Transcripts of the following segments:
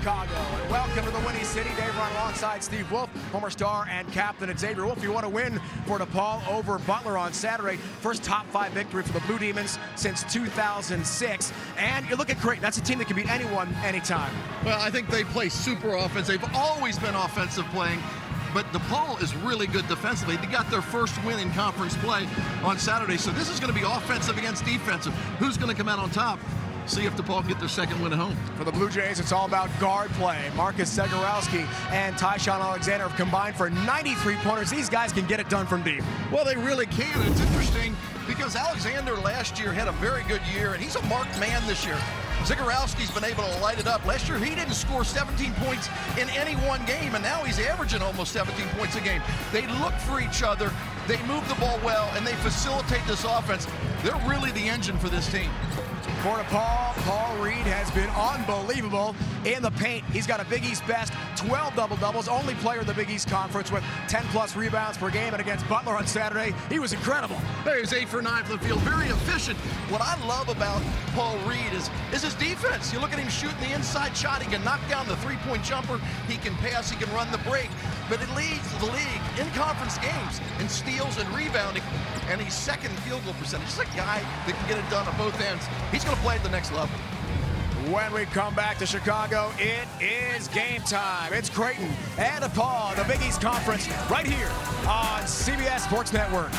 Chicago, and welcome to the Windy City. Dave Ryan alongside Steve Wolf, former star and captain at Xavier Wolf. You want to win for DePaul over Butler on Saturday. First top 5 victory for the Blue Demons since 2006. And you look at Creighton, that's a team that can beat anyone, anytime. Well, I think they play super offense. They've always been offensive playing. But DePaul is really good defensively. They got their first win in conference play on Saturday. So this is going to be offensive against defensive. Who's going to come out on top? See if DePaul can get their second win at home. For the Blue Jays, it's all about guard play. Marcus Zegarowski and Tyshawn Alexander have combined for 93 pointers. These guys can get it done from deep. Well, they really can. It's interesting because Alexander last year had a very good year, and he's a marked man this year. Zegarowski's been able to light it up. Last year, he didn't score 17 points in any one game, and now he's averaging almost 17 points a game. They look for each other, they move the ball well, and they facilitate this offense. They're really the engine for this team. For DePaul, Paul Reed has been unbelievable in the paint. He's got a Big East best, 12 double-doubles, only player in the Big East Conference with 10-plus rebounds per game. And against Butler on Saturday, he was incredible. He was 8 for 9 from the field, very efficient. What I love about Paul Reed is his defense. You look at him shooting the inside shot. He can knock down the three-point jumper. He can pass. He can run the break. But it leads the league in conference games in steals and rebounding. And he's second in field goal percentage. He's a guy that can get it done on both ends. He's going to play at the next level. When we come back to Chicago, it is game time. It's Creighton and DePaul, the Big East Conference, right here on CBS Sports Network.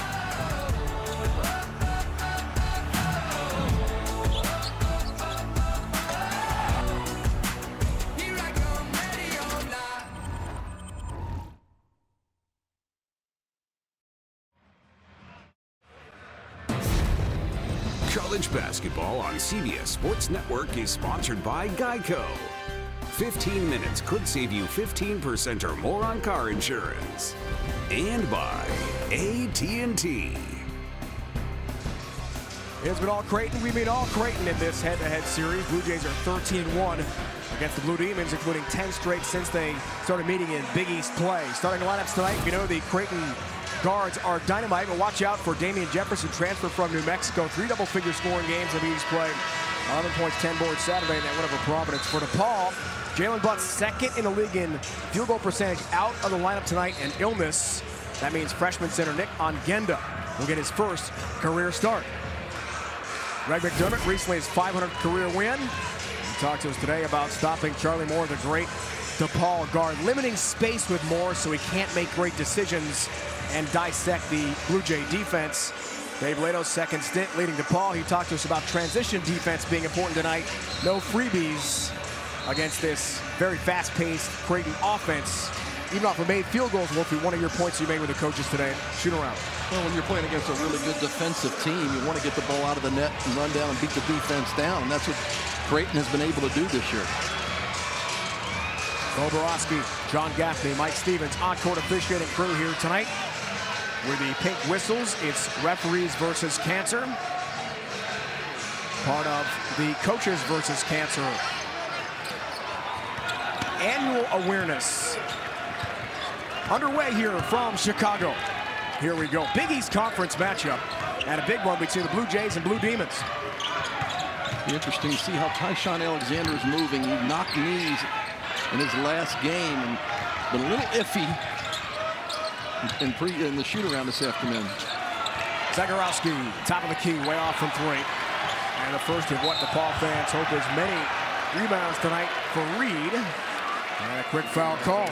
College basketball on CBS Sports Network is sponsored by Geico. 15 minutes could save you 15% or more on car insurance. And by AT&T. It's been all Creighton. We meet all Creighton in this head-to-head series. Blue Jays are 13-1 against the Blue Demons, including 10 straight since they started meeting in Big East play. Starting lineups tonight, you know the Creighton guards are dynamite, but watch out for Damian Jefferson, transfer from New Mexico. 3 double-figure scoring games in Big East play. 11 points, 10 boards Saturday, and that win over Providence. For DePaul, Jalen Butts second in the league in field goal percentage, out of the lineup tonight, and illness. That means freshman center Nick Ongenda will get his first career start. Greg McDermott, recently his 500th career win. He talked to us today about stopping Charlie Moore, the great DePaul guard, limiting space with Moore so he can't make great decisions and dissect the Blue Jay defense. Dave Lato's second stint leading DePaul. He talked to us about transition defense being important tonight. No freebies against this very fast-paced Creighton offense. Even off of made field goals, Wolfie, one of your points you made with the coaches today. Shoot around. Well, when you're playing against a really good defensive team, you want to get the ball out of the net and run down and beat the defense down. And that's what Creighton has been able to do this year. Bo Borowski, John Gaffney, Mike Stevens, on-court officiating crew here tonight. With the pink whistles, it's referees versus cancer. Part of the coaches versus cancer annual awareness. Underway here from Chicago. Here we go. Big East Conference matchup. And a big one between the Blue Jays and Blue Demons. Be interesting to see how Tyshawn Alexander is moving. He knocked knees in his last game and been a little iffy in the shoot-around this afternoon. Zegarowski, top of the key, way off from 3. And the first of what DePaul fans hope is many rebounds tonight for Reed. And a quick foul call.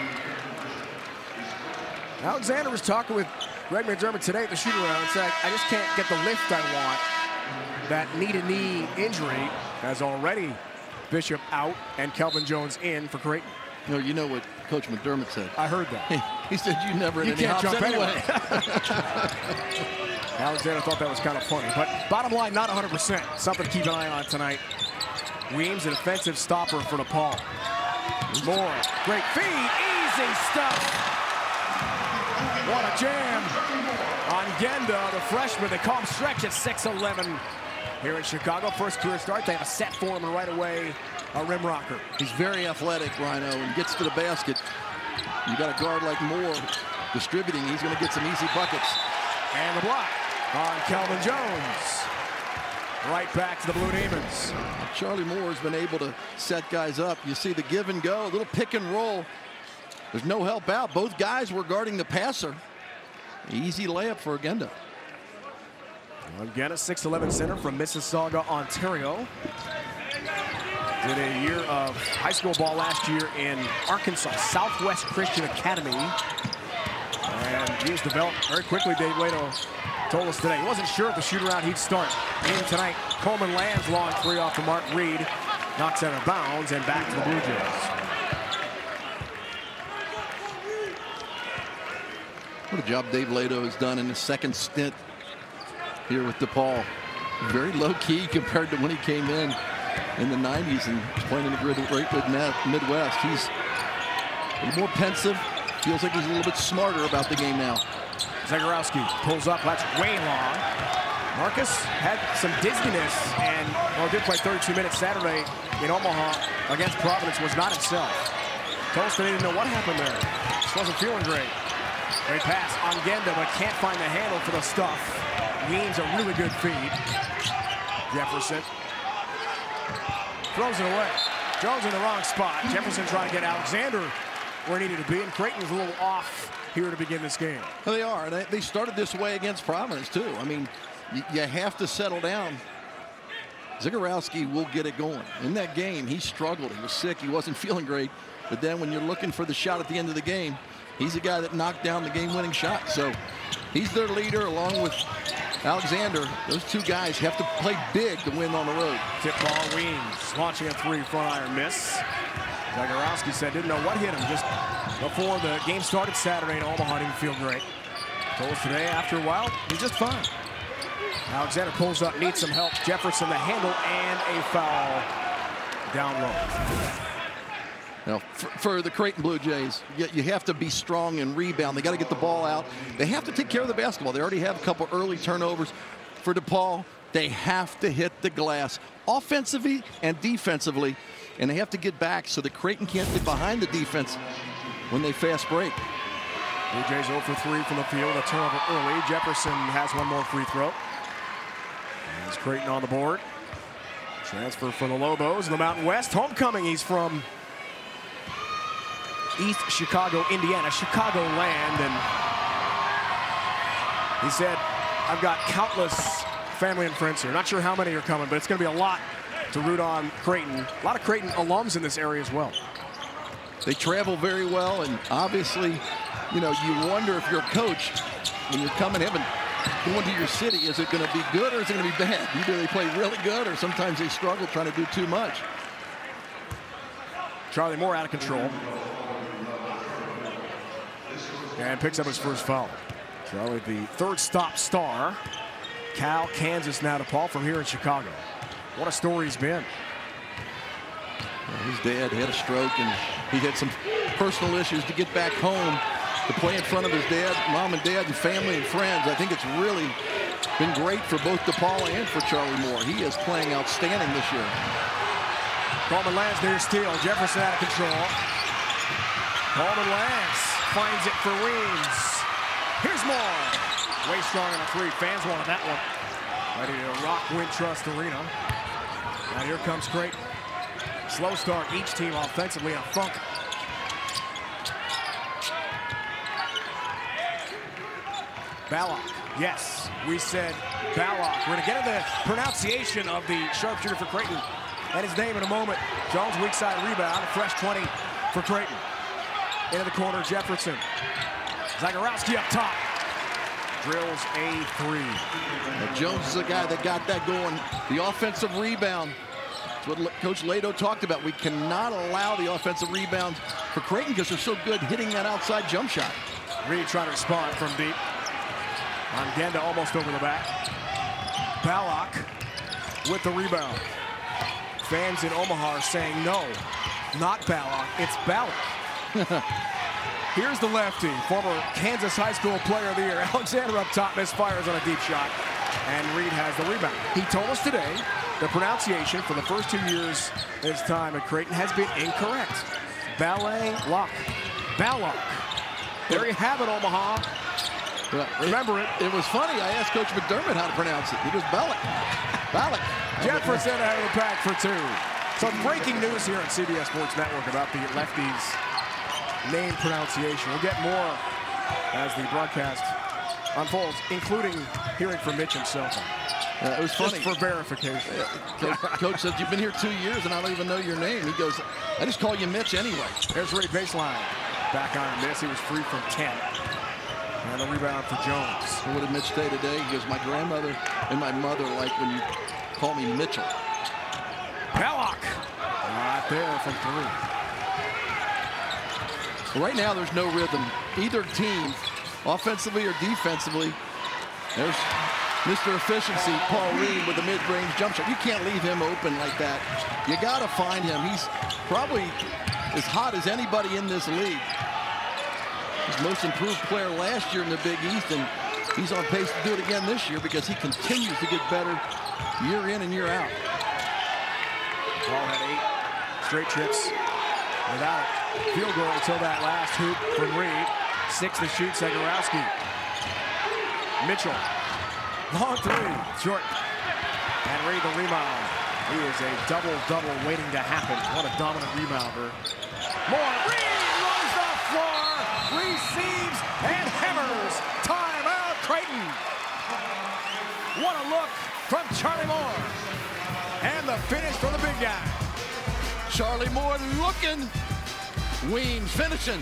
Alexander was talking with Greg McDermott today at the shoot-around and said, I just can't get the lift I want. That knee-to-knee injury has already Bishop out and Kelvin Jones in for Creighton. You know what Coach McDermott said. I heard that. He said you never in any can't hops jump anyway. Alexander thought that was kind of funny. But bottom line, not 100%. Something to keep an eye on tonight. Weems, an offensive stopper for DePaul. Moore, great feed, easy stuff. What a jam on Genda, the freshman. They call him stretch at 6'11". Here in Chicago, first career start. They have a set for him and right away a rim rocker. He's very athletic, Rhino, and gets to the basket. You got a guard like Moore distributing. He's going to get some easy buckets. And the block on Kelvin Jones. right back to the Blue Demons. Charlie Moore has been able to set guys up. You see the give and go, a little pick and roll. There's no help out. Both guys were guarding the passer. Easy layup for Agenda. Agenda, 6'11" center from Mississauga, Ontario. Did a year of high school ball last year in Arkansas Southwest Christian Academy. And he was developed very quickly. Dave Lato told us today he wasn't sure if the shoot-around he'd start. And tonight, Coleman lands long three off the mark. Reed knocks out of bounds and back to the Blue Jays. What a job Dave Lato has done in his second stint here with DePaul. Very low-key compared to when he came in the 90s and was playing in the great Midwest. He's a little more pensive. Feels like he's a little bit smarter about the game now. Zagorowski pulls up, that's way long. Marcus had some dizziness and did play 32 minutes Saturday in Omaha against Providence, was not himself. Told us they didn't know what happened there. Just wasn't feeling great. Great pass on Genda, but can't find the handle for the stuff. Weems a really good feed. Jefferson throws it away. Jones in the wrong spot. Jefferson trying to get Alexander where he needed to be, and Creighton's a little off here to begin this game. Well, they are. They started this way against Providence, too. I mean, you have to settle down. Zagorowski will get it going. In that game, he struggled. He was sick. He wasn't feeling great. But then when you're looking for the shot at the end of the game, he's the guy that knocked down the game-winning shot. So he's their leader along with Alexander. Those two guys have to play big to win on the road. Tip ball, Weems launching a three, front iron miss. Zagorowski said didn't know what hit him just before the game started Saturday in Omaha. Didn't feel great. Told us today after a while he's just fine. Alexander pulls up, needs some help. Jefferson the handle and a foul down low. Now, for the Creighton Blue Jays, you have to be strong and rebound. They got to get the ball out. They have to take care of the basketball. They already have a couple early turnovers. For DePaul, they have to hit the glass offensively and defensively, and they have to get back so that Creighton can't get behind the defense when they fast break. Blue Jays 0 for 3 from the field, a turnover early. Jefferson has one more free throw. Here's Creighton on the board. Transfer for the Lobos in the Mountain West. Homecoming, he's from East Chicago, Indiana, Chicagoland, and he said, I've got countless family and friends here. Not sure how many are coming, but it's going to be a lot to root on Creighton. A lot of Creighton alums in this area as well. They travel very well, and obviously, you know, you wonder if you're a coach, when you're coming in and going to your city, is it going to be good or is it going to be bad? Either they play really good or sometimes they struggle trying to do too much. Charlie Moore out of control. And picks up his first foul. Charlie, the third stop star. Cal, Kansas, now DePaul from here in Chicago. What a story he's been. His dad had a stroke and he had some personal issues to get back home to play in front of his dad, mom and dad, and family and friends. I think it's really been great for both DePaul and for Charlie Moore. He is playing outstanding this year. Coleman lands near steal. Jefferson out of control. Coleman lands. Finds it for Weems. Here's Moore. Way strong on a three. Fans wanted that one. Ready to rock Wintrust Arena. And here comes Creighton. Slow start, each team offensively in a funk. Ballock, yes, we said Ballock. We're gonna get into the pronunciation of the sharpshooter for Creighton and his name in a moment. Jones weak side rebound, a fresh 20 for Creighton. Into the corner, Jefferson. Zagorowski up top. Drills a three. Now Jones is the guy that got that going. The offensive rebound. That's what Coach Lato talked about. We cannot allow the offensive rebounds for Creighton because they're so good hitting that outside jump shot. Reed trying to respond from deep. On Genda almost over the back. Ballock with the rebound. Fans in Omaha are saying no, not Ballock, it's Ballock. Here's the lefty, former Kansas High School Player of the Year. Alexander up top, misfires on a deep shot, and Reed has the rebound. He told us today the pronunciation for the first 2 years of his time at Creighton has been incorrect. Ballet-lock. Ballock. There you have it, Omaha. Well, remember it. It was funny. I asked Coach McDermott how to pronounce it. He goes, Ballock. Ballock. Jefferson out of the pack for 2. Some breaking news here on CBS Sports Network about the lefties' name pronunciation. We'll get more as the broadcast unfolds, including hearing from Mitch himself. It was funny. Just for verification. Coach said, you've been here 2 years and I don't even know your name. He goes, I just call you Mitch anyway. There's Ray baseline. Back on miss. He was free from 10. And a rebound for Jones. So what did Mitch say today? He goes, my grandmother and my mother like when you call me Mitchell. Ballock. Right there from 3. Right now, there's no rhythm. Either team, offensively or defensively. There's Mr. Efficiency, Paul Reed with the mid-range jump shot. You can't leave him open like that. You got to find him. He's probably as hot as anybody in this league. He's most improved player last year in the Big East, and he's on pace to do it again this year because he continues to get better year in and year out. Paul had 8 straight trips without a field goal until that last hoop from Reed. 6 to shoot, Zegarowski. Mitchell. Long 3, short. And Reed the rebound. He is a double-double waiting to happen. What a dominant rebounder. More. Reed runs the floor, receives, and hammers. Timeout, Creighton. What a look from Charlie Moore. And the finish from the big guy. Charlie Moore looking. Weems finishing.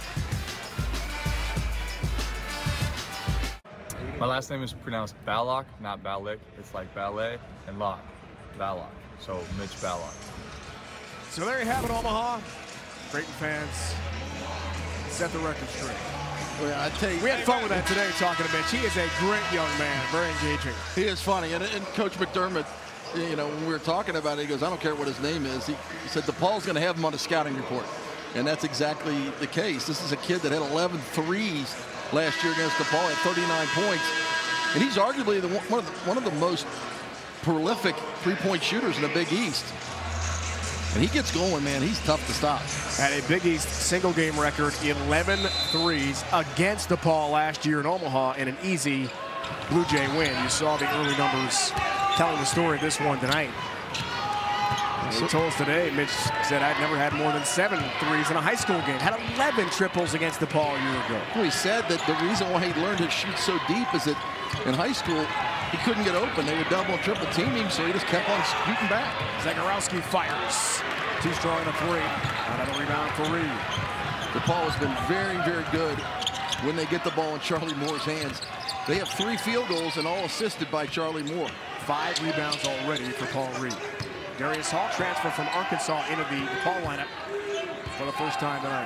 My last name is pronounced Ballock, not Ballick. It's like ballet and lock. Ballock. So Mitch Ballock. So there you have it, Omaha. Creighton fans set the record straight. Well, I tell you, we had fun with that today talking to Mitch. He is a great young man, very engaging. He is funny, and Coach McDermott, you know, when we were talking about it, he goes, I don't care what his name is. He said DePaul's going to have him on a scouting report, and that's exactly the case. This is a kid that had 11 threes last year against DePaul at 39 points, and he's arguably one of the most prolific three-point shooters in the Big East. And he gets going, man. He's tough to stop. At a Big East single-game record, 11 threes against DePaul last year in Omaha in an easy Blue Jay win. You saw the early numbers telling the story of this one tonight. He told us today, Mitch said, I'd never had more than 7 threes in a high school game. Had 11 triples against DePaul a year ago. Well, he said that the reason why he learned to shoot so deep is that in high school, he couldn't get open. They would double and triple team him, so he just kept on shooting back. Zegarowski fires. Too strong in a 3. Another rebound for Reed. DePaul has been very, very good when they get the ball in Charlie Moore's hands. They have 3 field goals and all assisted by Charlie Moore. 5 rebounds already for Paul Reed. Darius Hall transfer from Arkansas into the DePaul lineup for the first time tonight.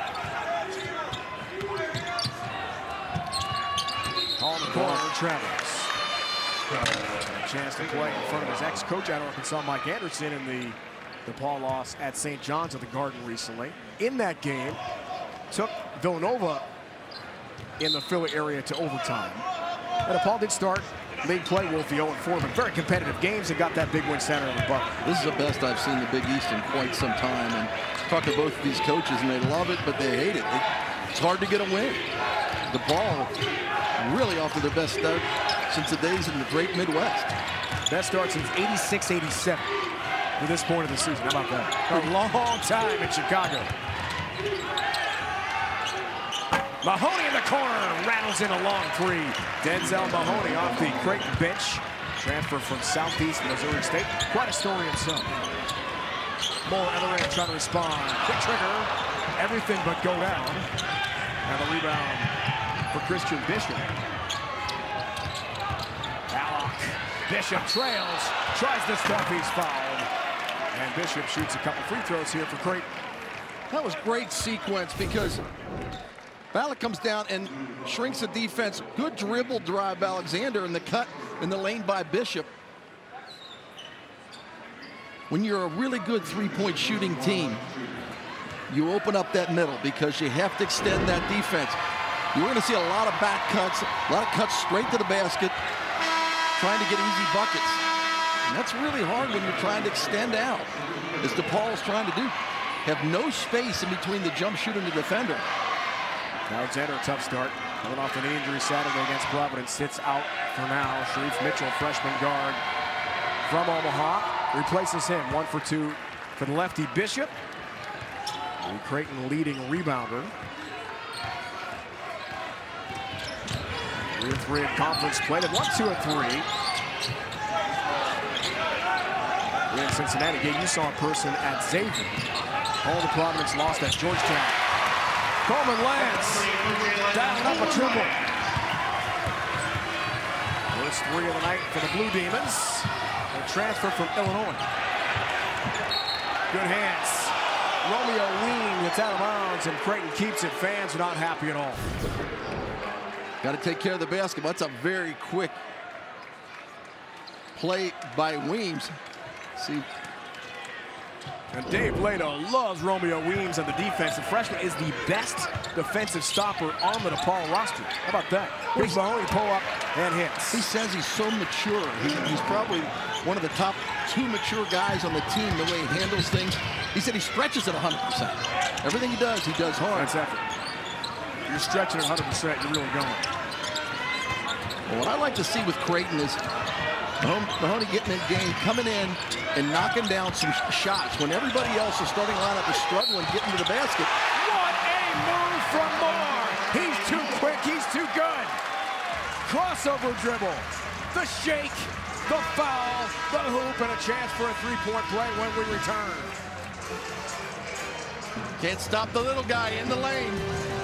Hall in the corner, Travers. A chance to play in front of his ex-coach at Arkansas, Mike Anderson, in the DePaul loss at St. John's at the Garden recently. In that game, took Villanova in the Philly area to overtime. And DePaul did start league play Wolfie 0-4, but very competitive games and got that big win Saturday on the bucket. This is the best I've seen the Big East in quite some time. And talk to both of these coaches, and they love it, but they hate it. It's hard to get a win. DePaul really off to their best start since the days in the great Midwest. Best start since 86-87 to this point of the season. How about that? A long time in Chicago. Mahoney in the corner, rattles in a long 3. Denzel Mahoney off the Creighton bench. Transfer from Southeast Missouri State. Quite a story himself. Moore other end trying to respond. Quick trigger. Everything but go down. And the rebound for Christian Bishop. Ballock. Bishop trails. Tries to stop. He's fouled. And Bishop shoots a couple free throws here for Creighton. That was great sequence because Ballock comes down and shrinks the defense. Good dribble drive by Alexander in the cut in the lane by Bishop. When you're a really good three-point shooting team, you open up that middle because you have to extend that defense. You're going to see a lot of back cuts, a lot of cuts straight to the basket, trying to get easy buckets. And that's really hard when you're trying to extend out, as DePaul is trying to do. Have no space in between the jump shooter and the defender. Alexander, a tough start. Coming off an injury Saturday against Providence, sits out for now. Sharif Mitchell, freshman guard from Omaha, replaces him. 1 for 2 for the lefty Bishop. The Creighton leading rebounder. 3 of 3 in conference play. They've won 2 of 3. We're in Cincinnati. Again, you saw a person at Xavier. All the Providence lost at Georgetown. Coleman lands. Dialing up a triple. First 3 of the night for the Blue Demons. A transfer from Illinois. Good hands. Romeo Ween gets out of bounds, and Creighton keeps it. Fans are not happy at all. Got to take care of the basketball. That's a very quick play by Weems. See. And Dave Lato loves Romeo Weems on the defense. The freshman is the best defensive stopper on the DePaul roster. How about that? Big Mahoney pull up and hits. He says he's so mature. He's probably one of the top 2 mature guys on the team, the way he handles things. He said he stretches at 100%. Everything he does hard. That's effort. If you're stretching at 100%, you're really going. Well, what I like to see with Creighton is Mahoney getting in the game, coming in and knocking down some shots when everybody else is starting lineup is struggling getting to the basket. What a move from Moore! He's too quick, he's too good. Crossover dribble, the shake, the foul, the hoop, and a chance for a 3-point play when we return. Can't stop the little guy in the lane.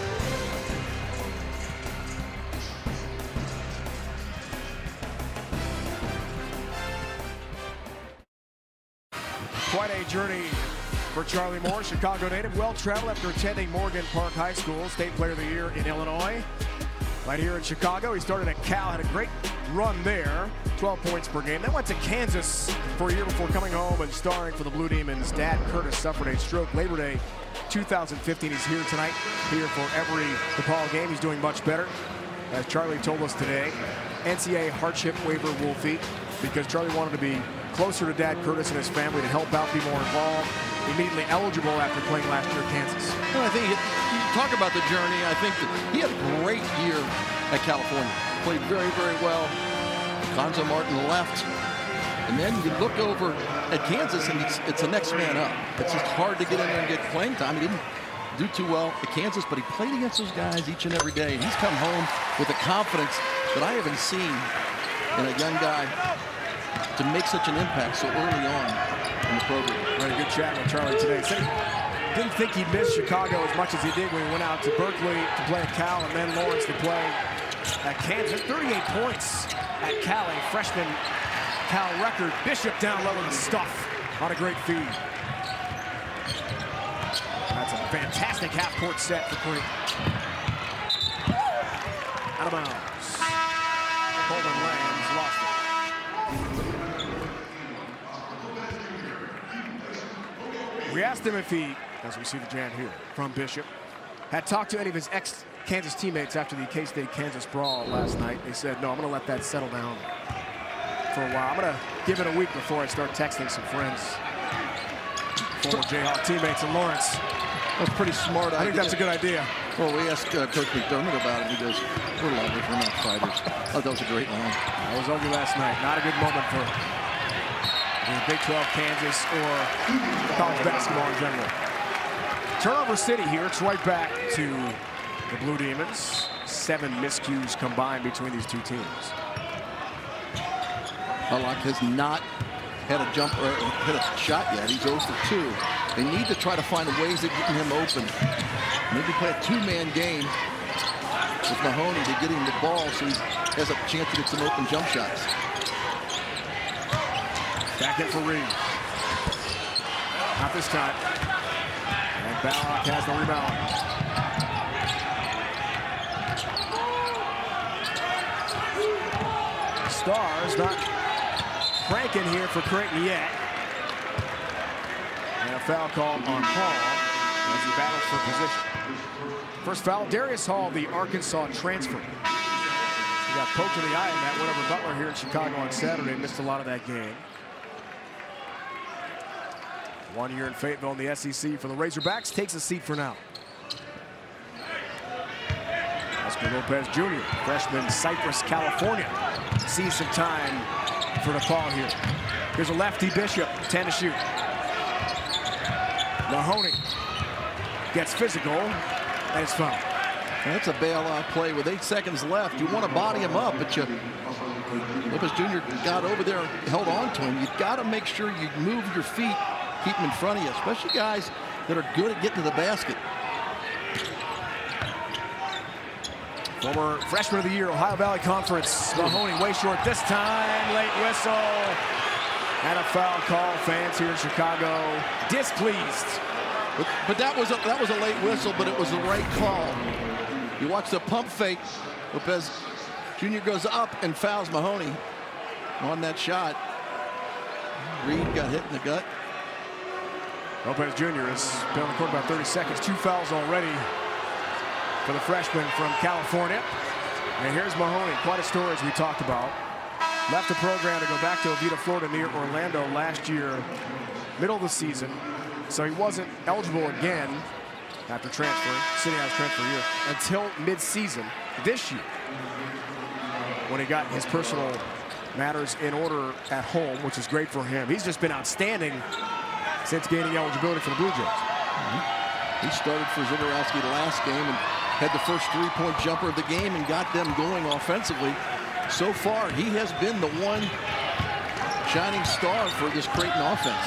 Quite a journey for Charlie Moore, Chicago native, well-traveled after attending Morgan Park High School, State Player of the Year in Illinois. Right here in Chicago, he started at Cal, had a great run there, 12 points per game. Then went to Kansas for a year before coming home and starring for the Blue Demons. Dad, Curtis, suffered a stroke Labor Day 2015. He's here tonight, here for every DePaul game. He's doing much better. As Charlie told us today, NCAA hardship waiver will feed, because Charlie wanted to be closer to Dad Curtis and his family to help out, be more involved. Immediately eligible after playing last year at Kansas. Well, I think you talk about the journey. I think that he had a great year at California. Played very, very well. Gonzo Martin left. And then you look over at Kansas, and it's the next man up. It's just hard to get in there and get playing time. He didn't do too well at Kansas, but he played against those guys each and every day. And he's come home with a confidence that I haven't seen in a young guy to make such an impact so early on in the program. Had a good chat with Charlie today. Said he didn't think he'd miss Chicago as much as he did when he went out to Berkeley to play at Cal and then Lawrence to play at Kansas. 38 points at Cal, a freshman Cal record. Bishop down low in the stuff on a great feed. That's a fantastic half-court set for Creighton. Out of bounds. Coleman lands, lost it. We asked him if he, as we see the jam here from Bishop, had talked to any of his ex-Kansas teammates after the K-State Kansas brawl last night. They said, no, I'm going to let that settle down for a while. I'm going to give it a week before I start texting some friends, former Jayhawk teammates in Lawrence. That's pretty smart. I think that's a good idea. Well, we asked Coach McDermott about it. He goes, we're lovers, we're not fighters. Oh, that was a great line. That was ugly last night. Not a good moment for Big 12 Kansas or college basketball in general. Turnover city here. It's right back to the Blue Demons. 7 miscues combined between these two teams. Ballock has not had a jump or hit a shot yet. He's 0 for 2. They need to try to find ways of getting him open. Maybe play a 2-man game with Mahoney to get him the ball so he has a chance to get some open jump shots. Back in for Reed. Not this time. And Ballock has the rebound. Stars not cranking here for Creighton yet. And a foul call on Hall as he battles for position. First foul, Darius Hall, the Arkansas transfer. He got poked in the eye in that win over Butler here in Chicago on Saturday. Missed a lot of that game. 1 year in Fayetteville in the SEC for the Razorbacks. Takes a seat for now. Oscar Lopez Jr., freshman, Cypress, California, sees some time for DePaul here. Here's a lefty Bishop, 10 to shoot. Mahoney gets physical, and it's fouled. That's a bailout play with 8 seconds left. You want to body him up, but Lopez Jr. got over there, held on to him. You've got to make sure you move your feet, keep them in front of you, especially guys that are good at getting to the basket. Former freshman of the year, Ohio Valley Conference. Mahoney way short this time. Late whistle. And a foul call. Fans here in Chicago displeased. But that was a late whistle, but it was the right call. You watch the pump fake. Lopez Jr. goes up and fouls Mahoney on that shot. Reed got hit in the gut. Lopez Jr. has been on the court about 30 seconds. 2 fouls already for the freshman from California. And here's Mahoney. Quite a story, as we talked about. Left the program to go back to Oviedo, Florida, near Orlando last year, middle of the season. So he wasn't eligible again after transferring, sitting out his transfer year, until mid-season this year, when he got his personal matters in order at home, which is great for him. He's just been outstanding since gaining eligibility for the Blue Jays. He started for Zagorowski last game and had the first 3-point jumper of the game and got them going offensively. So far, he has been the one shining star for this Creighton offense.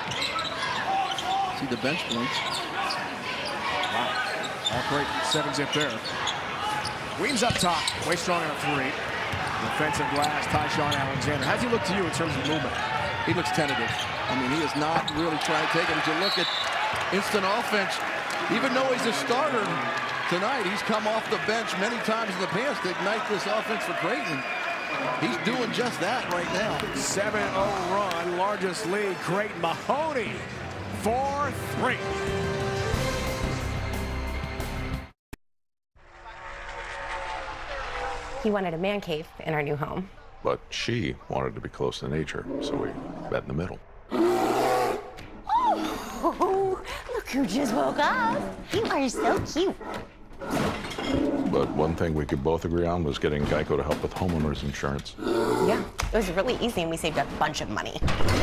See the bench points. Wow. All Creighton, 7-zip there. Weems up top, way strong on a 3. Defensive glass, Tyshawn Alexander. How does he look to you in terms of movement? He looks tentative. I mean, he is not really trying to take it. As you look at instant offense, even though he's a starter tonight, he's come off the bench many times in the past to ignite this offense for Creighton. He's doing just that right now. 7-0 run, largest lead, Creighton. Mahoney, 4-3. He wanted a man cave in our new home. But she wanted to be close to nature, so we met in the middle. Oh, look who just woke up. You are so cute. But one thing we could both agree on was getting Geico to help with homeowners insurance. Yeah, it was really easy and we saved a bunch of money.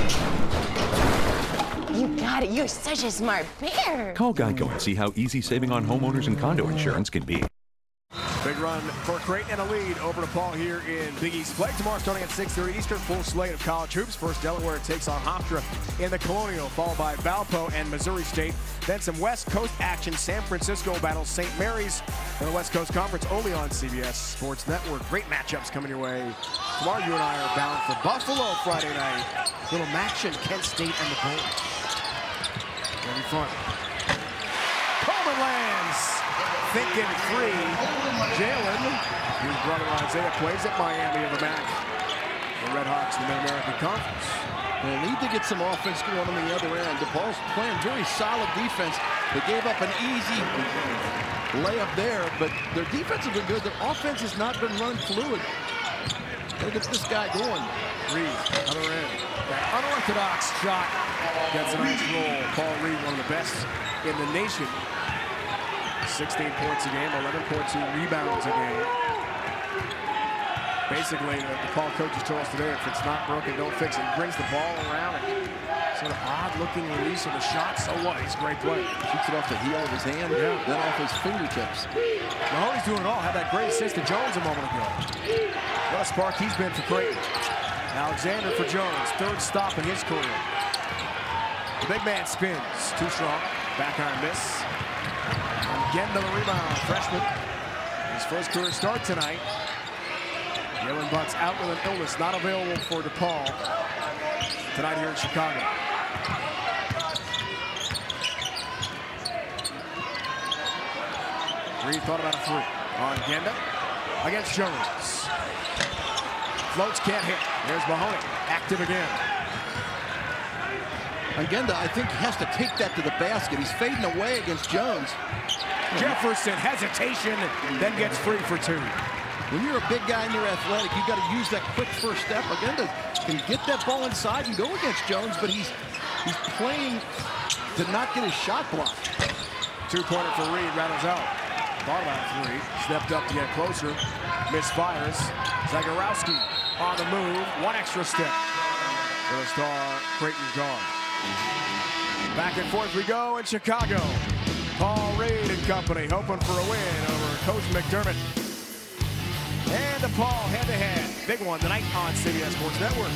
You got it. You're such a smart bear. Call Geico and see how easy saving on homeowners and condo insurance can be. Big run for Creighton and a lead over DePaul here in Big East play. Tomorrow starting at 6:30 Eastern, full slate of college hoops. First, Delaware takes on Hofstra in the Colonial, followed by Valpo and Missouri State. Then some West Coast action. San Francisco battles St. Mary's in the West Coast Conference, only on CBS Sports Network. Great matchups coming your way. Tomorrow, you and I are bound for Buffalo Friday night. Little match in Kent State and the Bulls. Gonna be fun. Coleman lands. Thinking 3. Jalen, whose brother Isaiah plays at Miami of the MAC. The Red Hawks in the Mid-American Conference. They need to get some offense going on the other end. DePaul's playing very solid defense. They gave up an easy layup there, but their defense has been good. Their offense has not been running fluid. Gotta get this guy going. Reed, other end. That unorthodox shot gets a nice roll. Paul Reed, one of the best in the nation. 16 points a game, 11.2 rebounds a game. Basically, the DePaul coaches told us today, if it's not broken, don't fix it. He brings the ball around. Sort of odd-looking release of the shot. So what? He's a great play. Shoots it off the heel of his hand, then off his fingertips. Mahoney's doing it all. Had that great assist to Jones a moment ago. What a spark he's been for Creighton. Alexander for Jones, 3rd stop in his career. The big man spins. Too strong. Back iron miss. Again to the rebound, freshman. His first career start tonight. Jalen Butts out with an illness, not available for DePaul tonight here in Chicago. Reed thought about a 3 on Genda against Jones. Floats, can't hit. There's Mahoney, active again. Agenda, I think, has to take that to the basket. He's fading away against Jones. Jefferson, hesitation, then gets free for 2. When you're a big guy and you're athletic, you've got to use that quick first step. Agenda can get that ball inside and go against Jones, but he's playing to not get his shot blocked. 2-pointer for Reed, rattles out. Thought about three. Stepped up to get closer. Misfires. Zagorowski on the move. One extra step for the star Creighton guard. Back and forth we go in Chicago. Paul Reed and company hoping for a win over Coach McDermott. And DePaul head-to-head. Big one tonight on CBS Sports Network.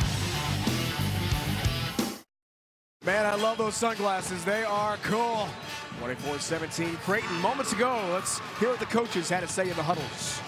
Man, I love those sunglasses. They are cool. 24-17 Creighton. Moments ago, let's hear what the coaches had to say in the huddles.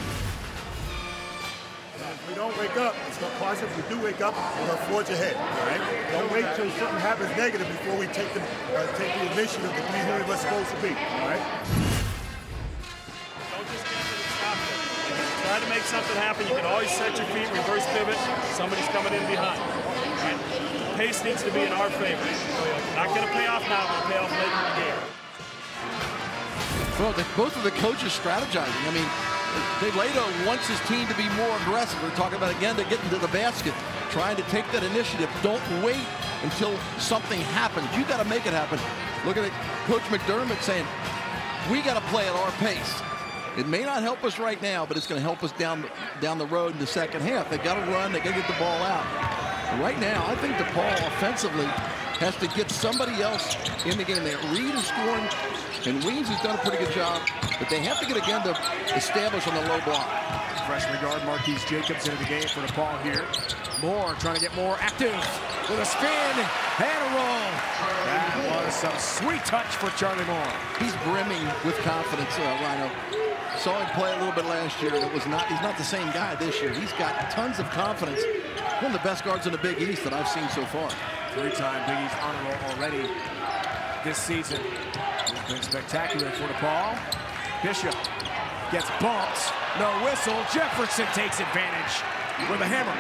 If we don't wake up, it's going to cost us. If we do wake up, we're going to forge ahead. All right? Don't wait till something happens negative before we take the initiative to be who we're supposed to be. All right? Don't just get it and stop it. Try to make something happen. You can always set your feet, reverse pivot. Somebody's coming in behind. And pace needs to be in our favor. Not going to pay off now, but pay off later in the game. Well, both of the coaches strategizing. I mean, DeLato wants his team to be more aggressive. We're talking about, again, to get into the basket, trying to take that initiative. Don't wait until something happens. You got to make it happen. Look at it, Coach McDermott saying, we got to play at our pace. It may not help us right now, but it's going to help us down the road in the second half. They got to run. They got to get the ball out. And right now, I think DePaul offensively has to get somebody else in the game. Reed is scoring, and Weems has done a pretty good job, but they have to get again to establish on the low block. Freshman guard Marquise Jacobs into the game for DePaul here. Moore trying to get more active with a spin and a roll. That was some sweet touch for Charlie Moore. He's brimming with confidence, Rhino. Saw him play a little bit last year, and he's not the same guy this year. He's got tons of confidence. One of the best guards in the Big East that I've seen so far. Three-time Big East honor roll already this season. It's been spectacular for DePaul. Bishop gets bumped. No whistle. Jefferson takes advantage with a hammer.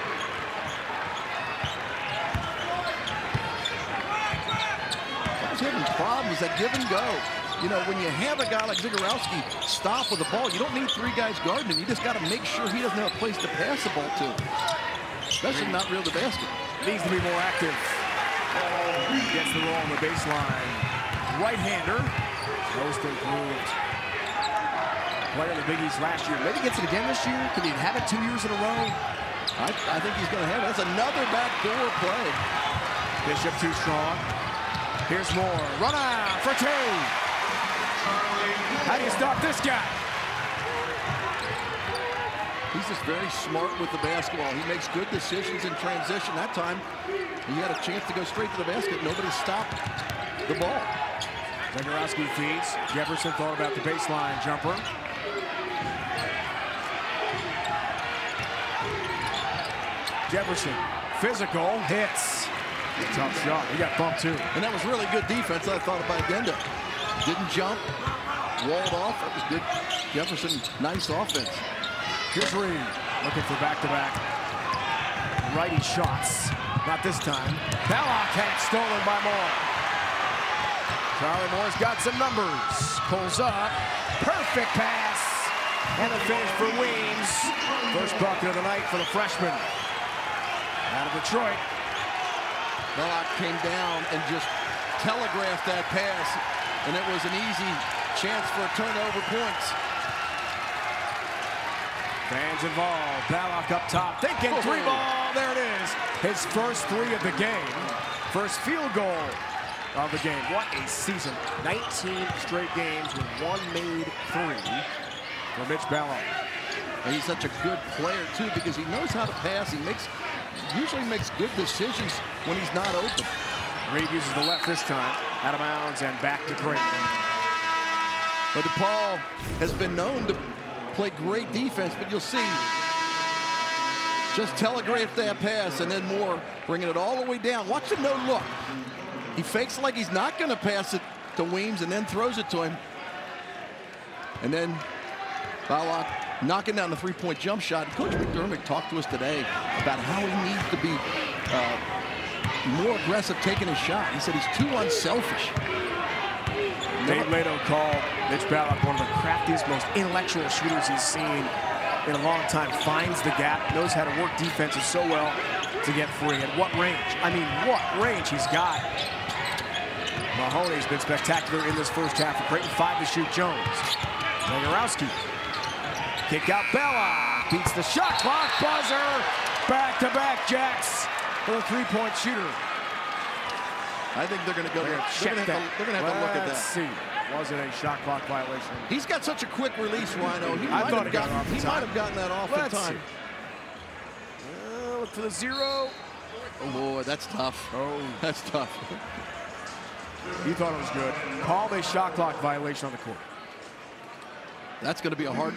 I was having problems that give and go. You know, when you have a guy like Zagorowski stop with the ball, you don't need three guys guarding him. You just got to make sure he doesn't have a place to pass the ball to. Especially not real the basket. Needs to be more active. Gets the roll on the baseline. Right-hander. Most improved player in the Big East last year. Maybe gets it again this year. Could he have it 2 years in a row? I think he's going to have it. That's another backdoor play. Bishop too strong. Here's Moore. Run out for two. How do you stop this guy? He's just very smart with the basketball. He makes good decisions in transition. That time, he had a chance to go straight to the basket. Nobody stopped the ball. Zagorowski feeds. Jefferson thought about the baseline jumper. Jefferson, physical, hits. Tough shot. He got bumped too. And that was really good defense, I thought, by Genda. Didn't jump, walled off. That was good. Jefferson, nice offense. Here's Reed, looking for back-to-back righty shots. Not this time. Ballock had it stolen by Moore. Charlie Moore's got some numbers. Pulls up. Perfect pass. And a finish for Weems. First bucket of the night for the freshman. Out of Detroit. Ballock came down and just telegraphed that pass. And it was an easy chance for a turnover points. Fans involved. Ballock up top. Thinking three ball. There it is. His first three of the game. First field goal of the game. What a season. 19 straight games with one made three for Mitch Ballock. And he's such a good player, too, because he knows how to pass. He usually makes good decisions when he's not open. Reed uses the left this time. Out of bounds and back to Creighton. But DePaul has been known to play great defense, but you'll see just telegraph that pass and then Moore bringing it all the way down. Watch the no look. He fakes like he's not going to pass it to Weems and then throws it to him. And then Ballock knocking down the three-point jump shot. Coach McDermott talked to us today about how he needs to be more aggressive taking his shot. He said he's too unselfish. Dave Lato called Mitch Ballock one of the craftiest, most intellectual shooters he's seen in a long time. Finds the gap, knows how to work defenses so well to get free. At what range? I mean, what range he's got. Mahoney's been spectacular in this first half for Creighton. 5 to shoot. Jones. Wagorowski. Kick out Bella. Beats the shot clock. Buzzer. Back-to-back Jacks for the three-point shooter. I think they're going to go there. They're going to have to look at that. Let's see. Was it a shot clock violation? He's got such a quick release, Rhino. He might have gotten that off in time. Look for the 0. Oh, boy, that's tough. Oh, that's tough. He thought it was good. Called a shot clock violation on the court. That's going to be a hard.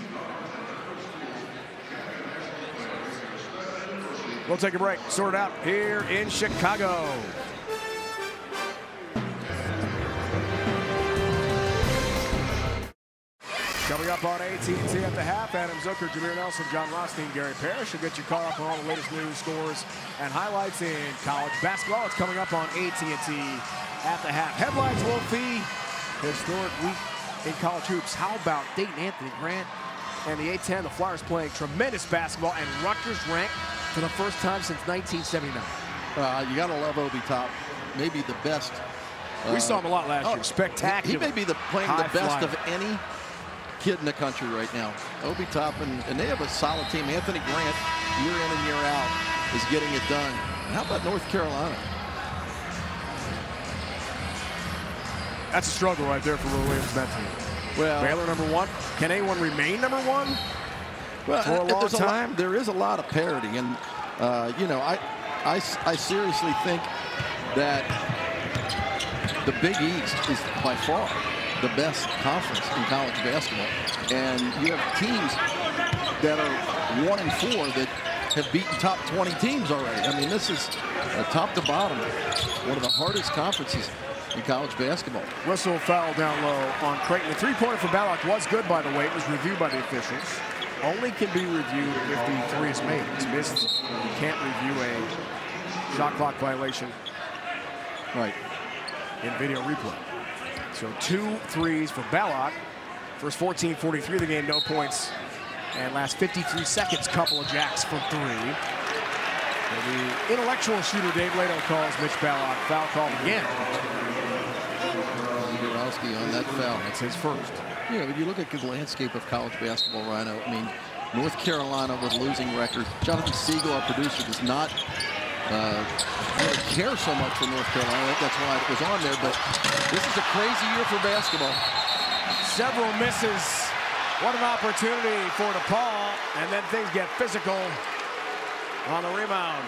We'll take a break. Sort it out here in Chicago. Coming up on AT&T at the half, Adam Zucker, Jameer Nelson, John Rothstein, Gary Parrish will get you caught up on all the latest news, scores, and highlights in college basketball. It's coming up on AT&T at the half. Headlines, Wolfie. Historic week in college hoops. How about Dayton Anthony Grant and the A-10? The Flyers playing tremendous basketball, and Rutgers ranked for the first time since 1979. You got to love Obi Top. Maybe the best. We saw him a lot last year. Spectacular. He may be playing the best of any kid in the country right now. Obi Top, and they have a solid team. Anthony Grant, year in and year out, is getting it done. And how about North Carolina? That's a struggle right there for Will Williams' that team. Well, Baylor #1. Can anyone remain #1? Well, for a long time? There is a lot of parity, and you know, I seriously think that the Big East is by far the best conference in college basketball, and you have teams that are 1 and 4 that have beaten top 20 teams already. I mean, this is top to bottom one of the hardest conferences in college basketball. Whistle foul down low on Creighton. The three-pointer for Ballock was good, by the way. It was reviewed by the officials. Only can be reviewed if the three is made. It's missed. You can't review a shot clock violation right in video replay. So 2 threes for Ballock. First 14:43 of the game, no points. And last 53 seconds, couple of jacks from 3. And the intellectual shooter, Dave Lato, calls Mitch Ballock. Foul called again. On that foul. That's his first. Yeah, when you look at the landscape of college basketball, Rhino, I mean, North Carolina with losing record. Jonathan Siegel, our producer, does not really care so much for North Carolina. I think that's why it was on there, but this is a crazy year for basketball. Several misses. What an opportunity for DePaul, and then things get physical on the rebound.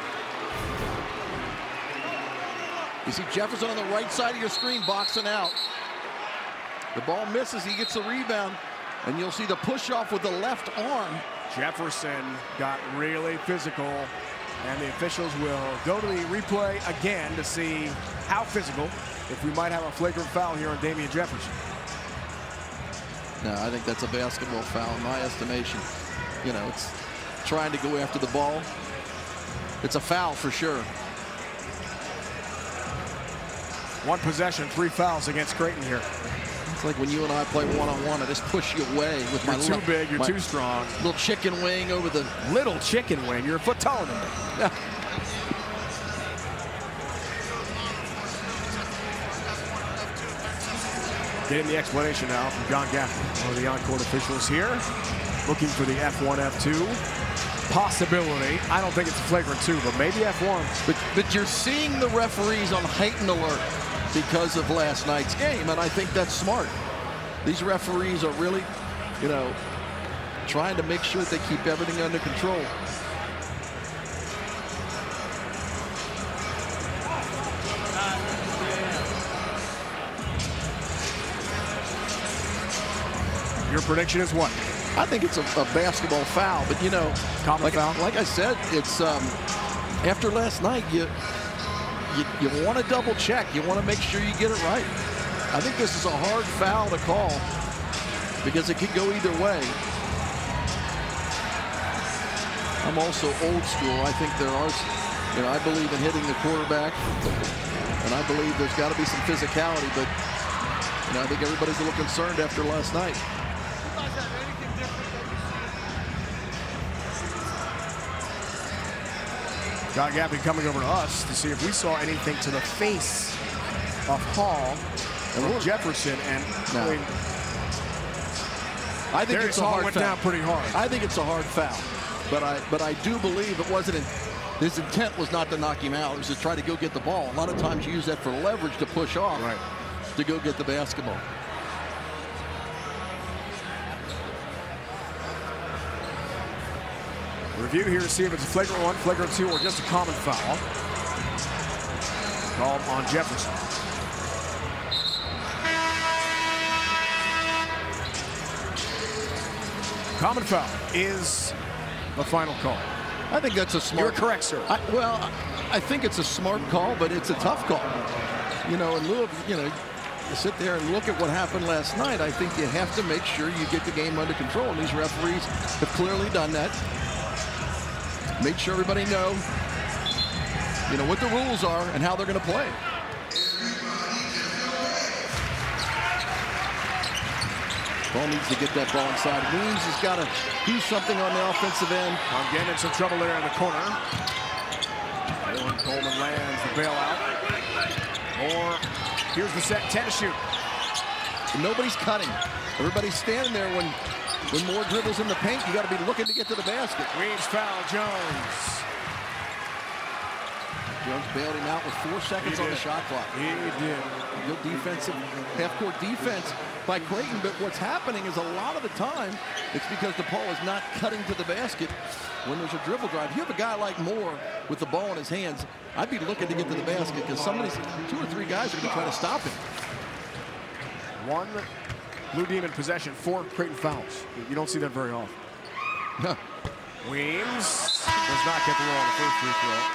You see Jefferson on the right side of your screen boxing out. The ball misses, he gets the rebound, and you'll see the push-off with the left arm. Jefferson got really physical, and the officials will go to the replay again to see how physical, if we might have a flagrant foul here on Damian Jefferson. No, I think that's a basketball foul in my estimation. You know, it's trying to go after the ball. It's a foul for sure. 1 possession, 3 fouls against Creighton here. It's like when you and I play one-on-one, I just push you away with my You're too big, you're too strong. Little chicken wing over the... Little chicken wing, you're a foot taller than me. Yeah. Getting the explanation now from John Gaffney, one of the on-court officials here, looking for the F1, F2 possibility. I don't think it's a flagrant 2, but maybe F1. But you're seeing the referees on heightened alert because of last night's game, and I think that's smart. These referees are really, you know, trying to make sure that they keep everything under control. Your prediction is what? I think it's a basketball foul, but you know, like I said, it's after last night, you want to double check. You want to make sure you get it right. I think this is a hard foul to call because it could go either way. I'm also old school. I think there are, you know, I believe in hitting the quarterback, and I believe there's got to be some physicality, but you know, I think everybody's a little concerned after last night. John Gaffney coming over to us to see if we saw anything to the face off Hall and Jefferson, and I think it's a hard went foul. Down pretty hard. I think it's a hard foul, but I do believe it wasn't. His intent was not to knock him out. It was to try to go get the ball. A lot of times you use that for leverage to push off, to go get the basketball. Review here to see if it's a flagrant 1, flagrant 2, or just a common foul. Called on Jefferson. Common foul is the final call. I think that's a smart. You're correct, sir. I think it's a smart call, but it's a tough call. You know, in lieu of, you sit there and look at what happened last night, I think you have to make sure you get the game under control. And these referees have clearly done that. Make sure everybody know, what the rules are and how they're going to play. Ball needs to get that ball inside. Weems has got to do something on the offensive end. I'm getting in some trouble there in the corner. Coleman lands the bailout. Or here's the set, 10 to shoot. And nobody's cutting. Everybody's standing there when more dribbles in the paint. You got to be looking to get to the basket. Weems foul Jones. Jones bailed him out with 4 seconds on the shot clock. He did. Good defensive, half-court defense by Creighton, but what's happening is a lot of the time it's because DePaul is not cutting to the basket when there's a dribble drive. You have a guy like Moore with the ball in his hands, I'd be looking to get to the basket because somebody's 2 or 3 guys are going to try to stop him. 1 Blue Demon possession, 4 Creighton fouls. You don't see that very often. No. Weems does not get the roll on the first free throw.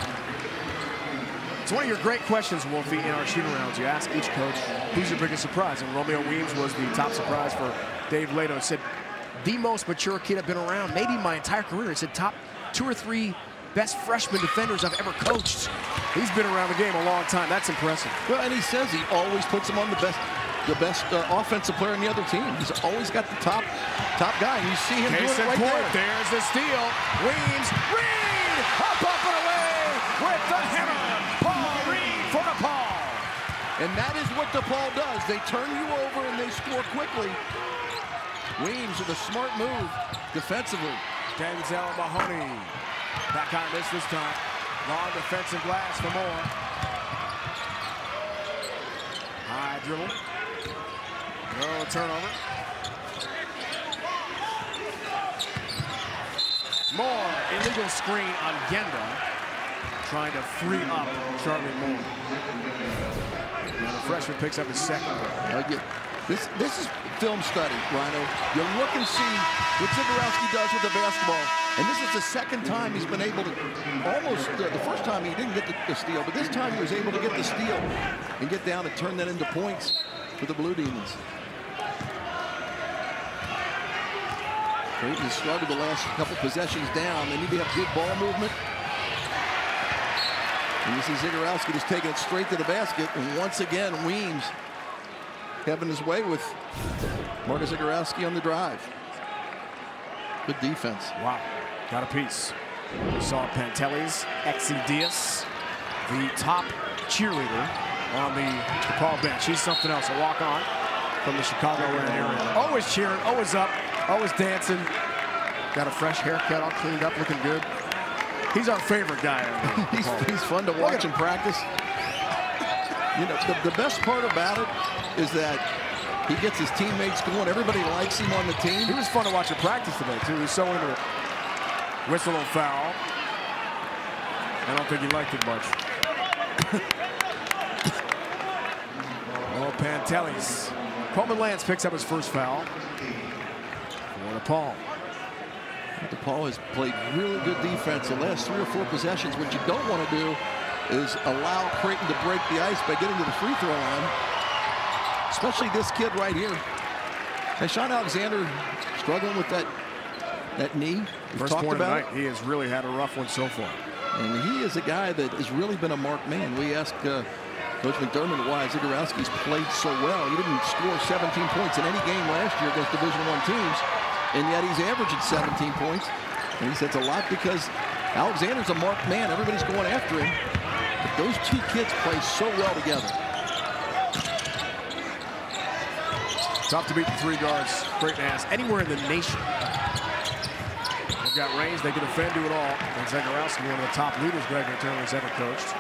It's one of your great questions, Wolfie, in our shooting rounds. You ask each coach, who's your biggest surprise? And Romeo Weems was the top surprise for Dave Lato. He said, the most mature kid I've been around, maybe my entire career. He said, top 2 or 3 best freshman defenders I've ever coached. He's been around the game a long time. That's impressive. Well, and he says he always puts him on the best offensive player in the other team. He's always got the top guy. And you see him doing it right there. There's the steal. Weems, Reed, up and away with the hammer. For DePaul. And that is what DePaul does. They turn you over and they score quickly. Weems with a smart move defensively. Denzel Mahoney. That guy missed this time. Long defensive glass for Moore. High dribble. No turnover. Moore, illegal screen on Genda. Trying to free up Charlie Moore. And the freshman picks up his second. This is film study, Rhino. You look and see what Zagorowski does with the basketball. And this is the second time he's been able to, the first time he didn't get the steal, but this time he was able to get the steal and get down and turn that into points for the Blue Demons. Creighton has struggled the last couple possessions down. They need to have good ball movement. And you see Zagorowski just taking it straight to the basket. And once again, Weems having his way with Marcus Zagorowski on the drive. Good defense. Wow. Got a piece. We saw Pantelis, Exidius, the top cheerleader on the DePaul bench. He's something else. A walk-on from the Chicagoland area. Always cheering, always up, always dancing. Got a fresh haircut, all cleaned up, looking good. He's our favorite guy. He's fun to watch in practice. The best part about it is that he gets his teammates going. Everybody likes him on the team. He was fun to watch in practice today, too. He was so into it. Whistle and foul. I don't think he liked it much. Pantelis. Coleman Lance picks up his first foul for DePaul. DePaul has played really good defense the last 3 or 4 possessions. What you don't want to do is allow Creighton to break the ice by getting to the free throw line, especially this kid right here. And Sean Alexander struggling with that knee. First point of the night. He has really had a rough one so far. And he is a guy that has really been a marked man. We asked Coach McDermott why Zagorowski's played so well. He didn't score 17 points in any game last year against Division I teams. And yet he's averaging 17 points. And he said it's a lot because Alexander's a marked man. Everybody's going after him. But those 2 kids play so well together. Tough to beat the 3 guards Creighton has anywhere in the nation. They've got range, they can defend, do it all. And Zagorowski, one of the top leaders Gregory Turner's ever coached.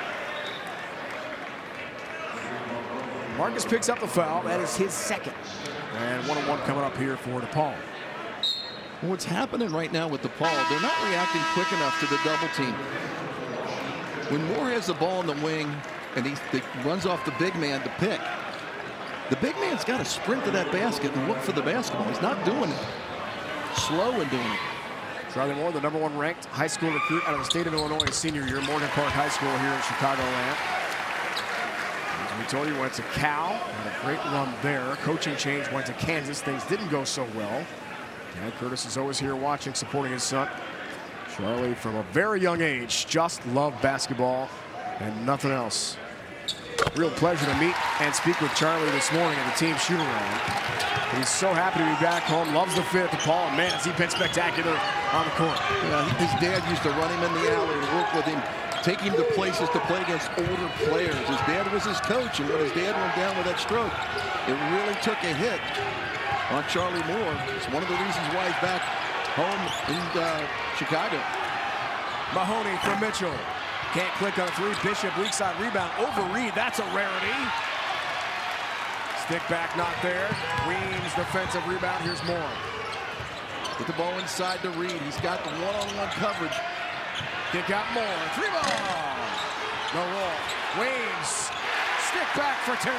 Marcus picks up the foul. That is his second. And 1-on-1 coming up here for DePaul. What's happening right now with DePaul, they're not reacting quick enough to the double team. When Moore has the ball in the wing and he runs off the big man to pick, the big man's got to sprint to that basket and look for the basketball. He's not doing it. Slow in doing it. Charlie Moore, the #1 ranked high school recruit out of the state of Illinois, his senior year, Morgan Park High School here in Chicagoland. As we told you, went to Cal, had a great run there. Coaching change, went to Kansas. Things didn't go so well. Dad Curtis is always here watching, supporting his son. Charlie, from a very young age, just loved basketball and nothing else. Real pleasure to meet and speak with Charlie this morning at the team shoot-around. He's so happy to be back home, loves the fit at DePaul, and man, has he been spectacular on the court. Yeah, his dad used to run him in the alley and work with him, take him to places to play against older players. His dad was his coach, and when his dad went down with that stroke, it really took a hit on Charlie Moore. It's one of the reasons why he's back home in Chicago. Mahoney from Mitchell. Can't click on a 3. Bishop, weak side rebound over Reed. That's a rarity. Stick back, not there. Weems, defensive rebound. Here's Moore. Get the ball inside to Reed. He's got the one-on-one coverage. Kick out Moore. 3 ball. No roll. Weems. Stick back for 2.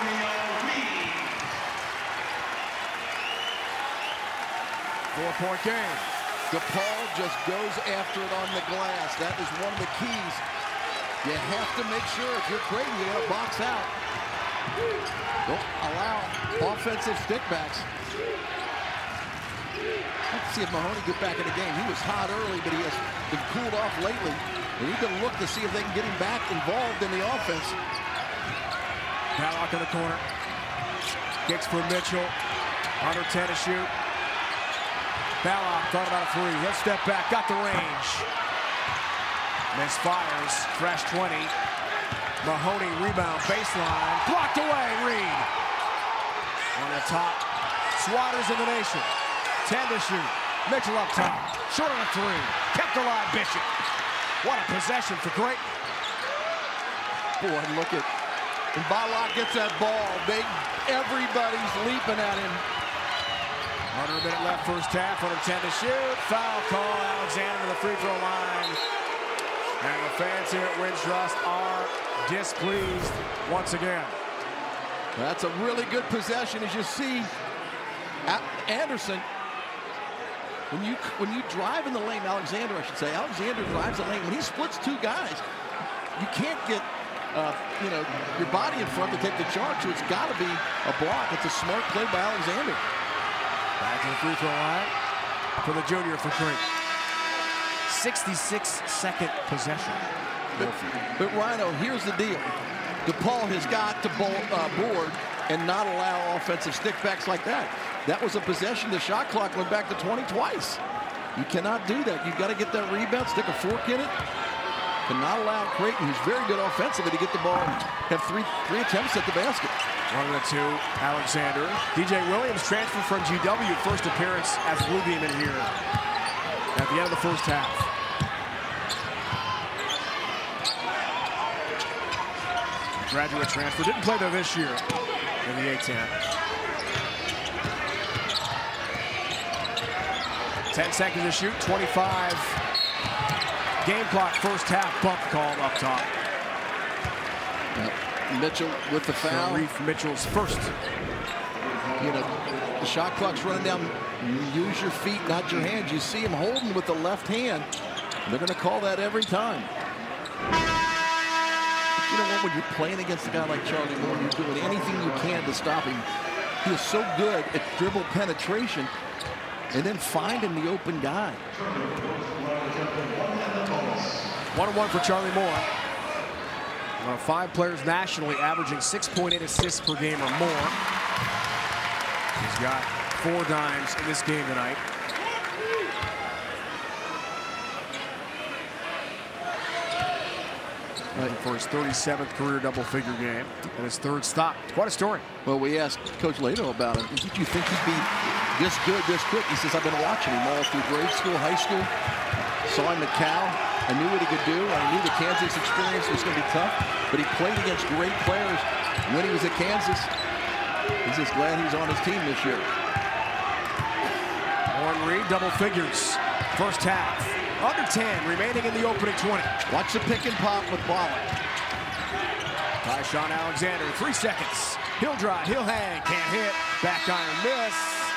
4-point game. DePaul just goes after it on the glass. That is one of the keys. You have to make sure if you're Creighton, you got to box out. Don't allow offensive stickbacks. Let's see if Mahoney get back in the game. He was hot early, but he has been cooled off lately. They need to look to see if they can get him back involved in the offense. Ballock in the corner. Kicks for Mitchell. Under 10 to shoot. Ballock thought about a 3. He'll step back, got the range. Misfires, fresh 20. Mahoney rebound, baseline, blocked away, Reed. On the top, Swatters in the nation. 10 to shoot. Mitchell up top, short on a 3. Kept alive, Bishop. What a possession for Creighton. Boy, look at, when Ballock gets that ball, everybody's leaping at him. Under a minute left, first half, under 10 to shoot. Foul call, Alexander to the free throw line. And the fans here at Wintrust are displeased once again. That's a really good possession, as you see. Anderson, when you drive in the lane, Alexander, I should say, Alexander drives the lane. When he splits 2 guys, you can't get your body in front to take the charge, so it's got to be a block. It's a smart play by Alexander. Back to the free throw line for the junior for Creighton. 66-second possession. But Rhino, here's the deal. DePaul has got to board and not allow offensive stickbacks like that. That was a possession. The shot clock went back to 20 twice. You cannot do that. You've got to get that rebound, stick a fork in it. Cannot allow Creighton, who's very good offensively, to get the ball and have three attempts at the basket. 1-2, Alexander. DJ Williams transferred from GW, first appearance as Blue Demon here at the end of the first half. Graduate transfer, didn't play there this year in the A-10. 10 seconds to shoot, 25. Game clock, first half, bump called up top. Mitchell with the foul. Reef Mitchell's first. You know, the shot clock's running down. Use your feet, not your hands. You see him holding with the left hand. They're going to call that every time. You know what? When you're playing against a guy like Charlie Moore, you're doing anything you can to stop him. He is so good at dribble penetration and then finding the open guy. 1-1 for Charlie Moore. One of 5 players nationally averaging 6.8 assists per game or more. He's got 4 dimes in this game tonight. For his 37th career double-figure game and his 3rd stop. Quite a story. Well, we asked Coach Lato about it. Did you think he'd be this good, this quick? He says, I've been watching him all through grade school, high school. Saw him at Cal. I knew what he could do. I knew the Kansas experience was going to be tough, but he played against great players when he was at Kansas. He's just glad he's on his team this year. Warren Reed, double figures. First half. Under 10 remaining in the opening 20. Watch the pick and pop with Ballock. Ty-Shon Alexander, 3 seconds. He'll drive, he'll hang, can't hit. Back iron miss.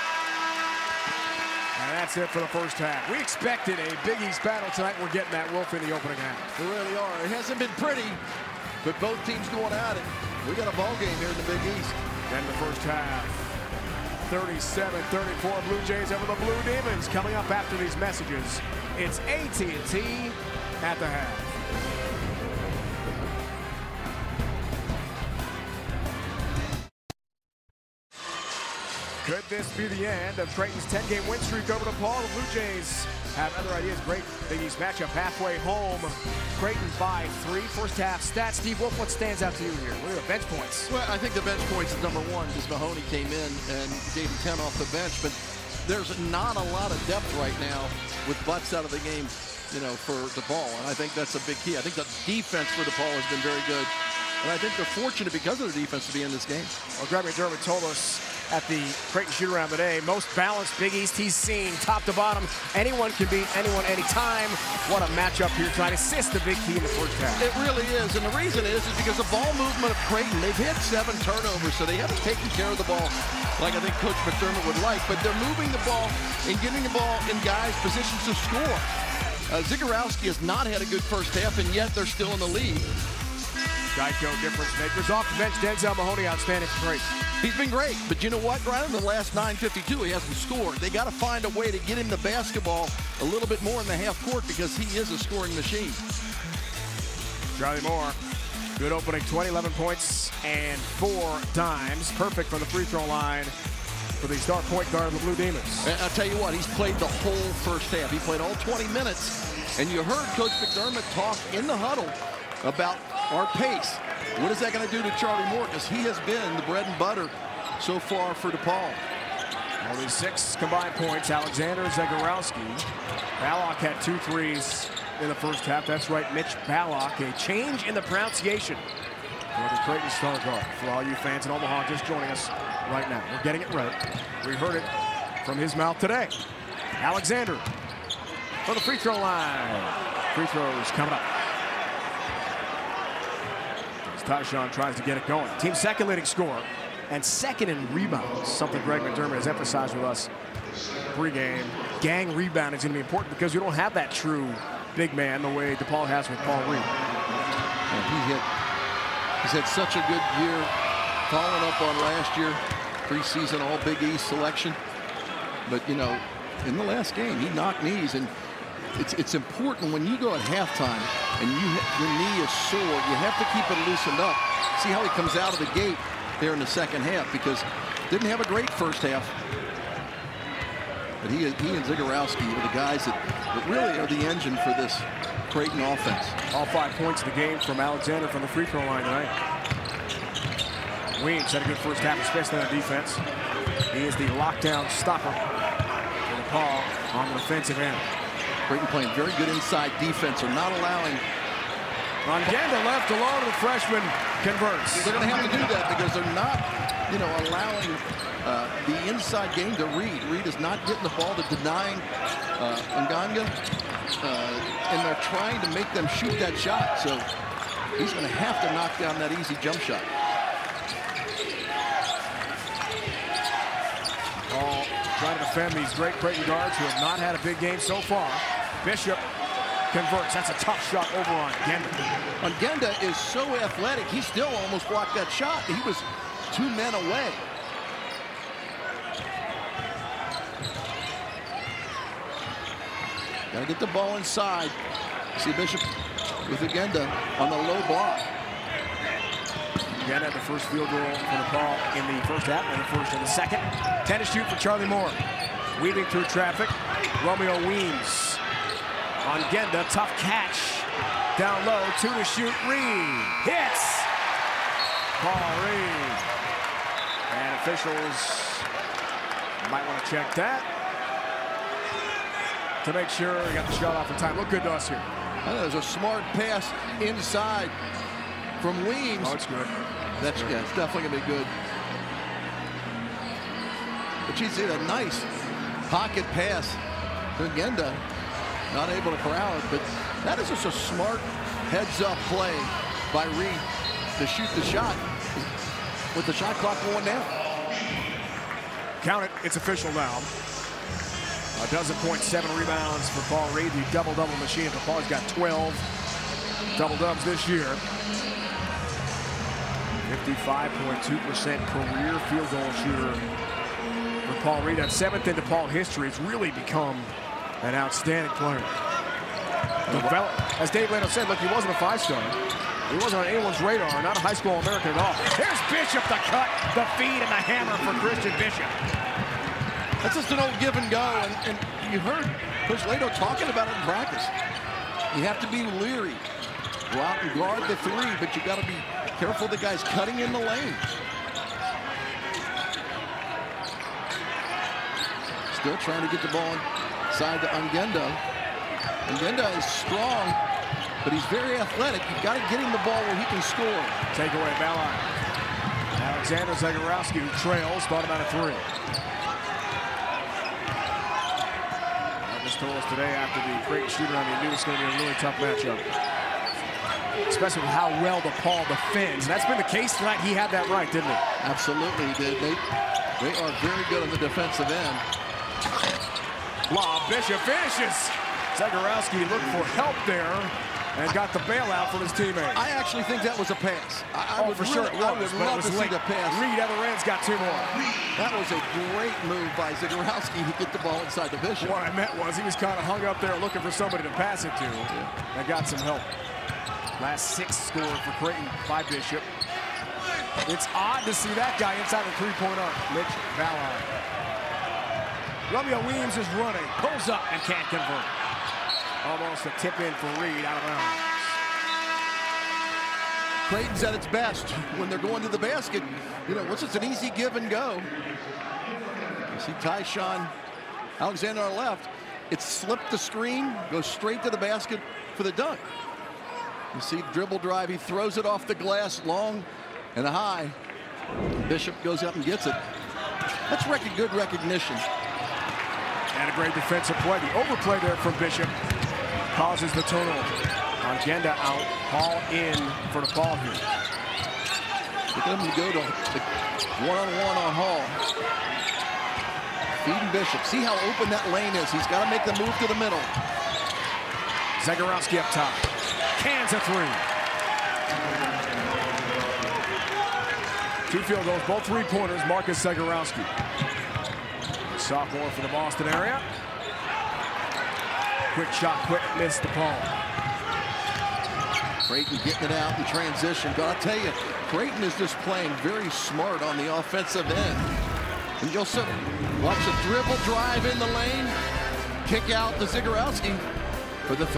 And that's it for the first half. We expected a Big East battle tonight. We're getting that, Wolf, in the opening half. We really are. It hasn't been pretty, but both teams going at it. We got a ball game here in the Big East. Then the first half. 37-34 Blue Jays over the Blue Demons. Coming up after these messages, it's AT&T at the half. Could this be the end of Creighton's 10-game win streak over DePaul? The Blue Jays have other ideas. Great Big East matchup halfway home. Creighton by 3. First half stats. Steve Wolf, what stands out to you here? What are the bench points? Well, I think the bench points is number 1 because Mahoney came in and gave him 10 off the bench. But there's not a lot of depth right now with Butts out of the game, you know, for DePaul. And I think that's a big key. I think the defense for DePaul has been very good. And I think they're fortunate because of their defense to be in this game. Well, Greg McDermott told us at the Creighton shoot-around today, most balanced Big East he's seen, top to bottom. Anyone can beat anyone anytime. What a matchup here tonight. Assist the big key in the first half. It really is, and the reason is because the ball movement of Creighton, they've hit 7 turnovers, so they haven't taken care of the ball like I think Coach McDermott would like, but they're moving the ball and getting the ball in guys' positions to score. Zagorowski has not had a good first half, and yet they're still in the lead. Geico difference makers off the bench. Denzel Mahoney outstanding for Creighton. He's been great, but you know what, Ryan? In the last 9:52, he hasn't scored. They got to find a way to get him the basketball a little bit more in the half court because he is a scoring machine. Charlie Moore, good opening 20, 11 points and 4 dimes. Perfect from the free throw line for the star point guard of the Blue Demons. And I'll tell you what, he's played the whole first half. He played all 20 minutes, and you heard Coach McDermott talk in the huddle about our pace. What is that going to do to Charlie Moore? Because he has been the bread and butter so far for DePaul. Only 6 combined points. Alexander, Zagorowski. Ballock had 2 threes in the first half. That's right, Mitch Ballock. A change in the pronunciation for the Creighton star guard. For all you fans in Omaha just joining us right now, we're getting it right. We heard it from his mouth today. Alexander for the free throw line. Free throws coming up. Ty-Shon tries to get it going. Team second leading scorer and second in rebounds, something Greg McDermott has emphasized with us pregame. Gang rebound is going to be important because you don't have that true big man the way DePaul has with Paul Reed. He's had such a good year, following up on last year, preseason All Big East selection. But you know, in the last game, he knocked knees, and it's important when you go at halftime and your knee is sore, you have to keep it loosened up. See how he comes out of the gate there in the second half, because didn't have a great first half. But he and Zagorowski are the guys that really are the engine for this Creighton offense. All 5 points of the game from Alexander from the free throw line tonight. Weems had a good first half, especially on defense. He is the lockdown stopper for DePaul on the defensive end. Creighton playing very good inside defense. They're not allowing. Ongenda left alone, and the freshman converts. They're going to have to do that because they're not, you know, allowing the inside game to Reed. Reed is not getting the ball to denying Ongenda, and they're trying to make them shoot that shot. So he's going to have to knock down that easy jump shot. All trying to defend these great Creighton guards who have not had a big game so far. Bishop converts. That's a tough shot over on Ongenda. Ongenda is so athletic, he still almost blocked that shot. He was 2 men away. Gotta get the ball inside. See Bishop with Ongenda on the low block. Ongenda had the first field goal for DePaul in the first half, and the first in the second. 10 to shoot for Charlie Moore. Weaving through traffic. Romeo Weems. Ongenda, tough catch. Down low, 2 to shoot. Reed hits. Paul Reed. And officials might want to check that to make sure he got the shot off in time. Look good to us here. That was a smart pass inside from Weems. Oh, it's good. That's yeah, it's definitely going to be good. But you see a nice pocket pass to Ngenda. Not able to corral it, but that is just a smart heads-up play by Reed to shoot the shot with the shot clock going down. Count it. It's official now. A dozen points, 7 rebounds for Paul Reed, the double-double machine. DePaul's got 12 double-dubs this year. 55.2% career field goal shooter for Paul Reed. At 7th in DePaul history, it's really become an outstanding player. As Dave Lato said, look, he wasn't a 5-star. He wasn't on anyone's radar, not a high school American at all. There's Bishop, the cut, the feed, and the hammer for Christian Bishop. That's just an old give and go, and you heard Coach Lato talking about it in practice. You have to be leery. Go out and guard the 3, but you got to be careful the guy's cutting in the lane. Still trying to get the ball inside to Ngenda. Ngenda is strong, but he's very athletic. You've got to get him the ball where he can score. Takeaway, Ballock. Alexander Zagorowski, who trails, thought about a 3. Just told us today after the Creighton shooter, I mean, knew it's going to be a really tough matchup. Especially with how well DePaul defends. That's been the case tonight. He had that right, didn't he? Absolutely, he did. They are very good on the defensive end. Lob, Bishop finishes. Zagorowski looked for help there and got the bailout from his teammate. I actually think that was a pass. I would sure it was, I would love to see the pass. Reed other end's got 2 more. That was a great move by Zagorowski to get the ball inside the Bishop. What I meant was he was kind of hung up there looking for somebody to pass it to. And got some help. Last 6 scored for Creighton by Bishop. It's odd to see that guy inside the 3-point arc. Mitch Ballock. Romeo Weems is running, pulls up and can't convert. Almost a tip in for Reed out of bounds. Creighton's at its best when they're going to the basket. You know, it's just an easy give and go. You see Tyshawn Alexander on the left. It's slipped the screen, goes straight to the basket for the dunk. You see dribble drive, he throws it off the glass long and high. Bishop goes up and gets it. That's good recognition. And a great defensive play. The overplay there from Bishop causes the turnover. Ngenda out, Paul in for the ball here. Look at him to go to the one-on-one on Hall. Feeding Bishop. See how open that lane is. He's got to make the move to the middle. Zagorowski up top. Cans a 3. 2 field goals, both 3-pointers. Marcus Zagorowski. Sophomore for the Boston area. Quick shot, quick miss to Paul. Creighton getting it out in transition. But I'll tell you, Creighton is just playing very smart on the offensive end. And you'll watch a dribble drive in the lane. Kick out to Zagorowski for the 3.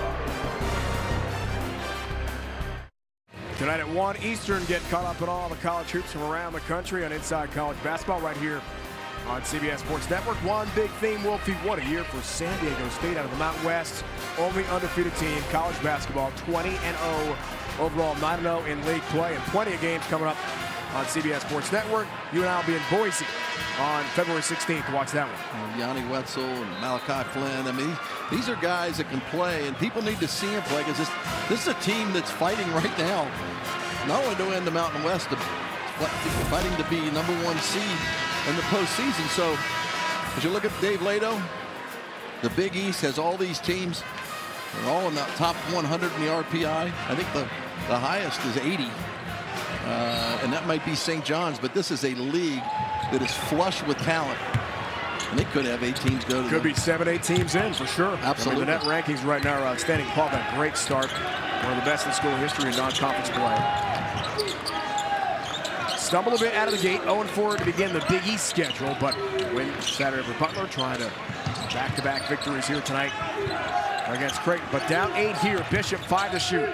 Tonight at 1 Eastern, get caught up in all the college hoops from around the country on Inside College Basketball right here on CBS Sports Network. One big theme, Wolfie. What a year for San Diego State out of the Mountain West. Only undefeated team, college basketball, 20-0 overall, 9-0 in league play, and plenty of games coming up on CBS Sports Network. You and I will be in Boise on February 16th to watch that one. Yanni Wetzel and Malachi Flynn. I mean, these are guys that can play, and people need to see them play because this is a team that's fighting right now, not only to win the Mountain West, but fighting to be #1 seed in the postseason. So as you look at Dave Lato, the Big East has all these teams. They're all in the top 100 in the RPI. I think the highest is 80. And that might be St. John's, but this is a league that is flush with talent. And they could have 8 teams go to Could be 7, 8 teams in for sure. Absolutely. I mean, the net rankings right now are outstanding. Paul got a great start. One of the best in school history in non-conference play. Stumbled a bit out of the gate, 0-4 to begin the Big East schedule, but win Saturday for Butler, trying to back-to-back victories here tonight against Creighton, but down 8 here. Bishop 5 to shoot.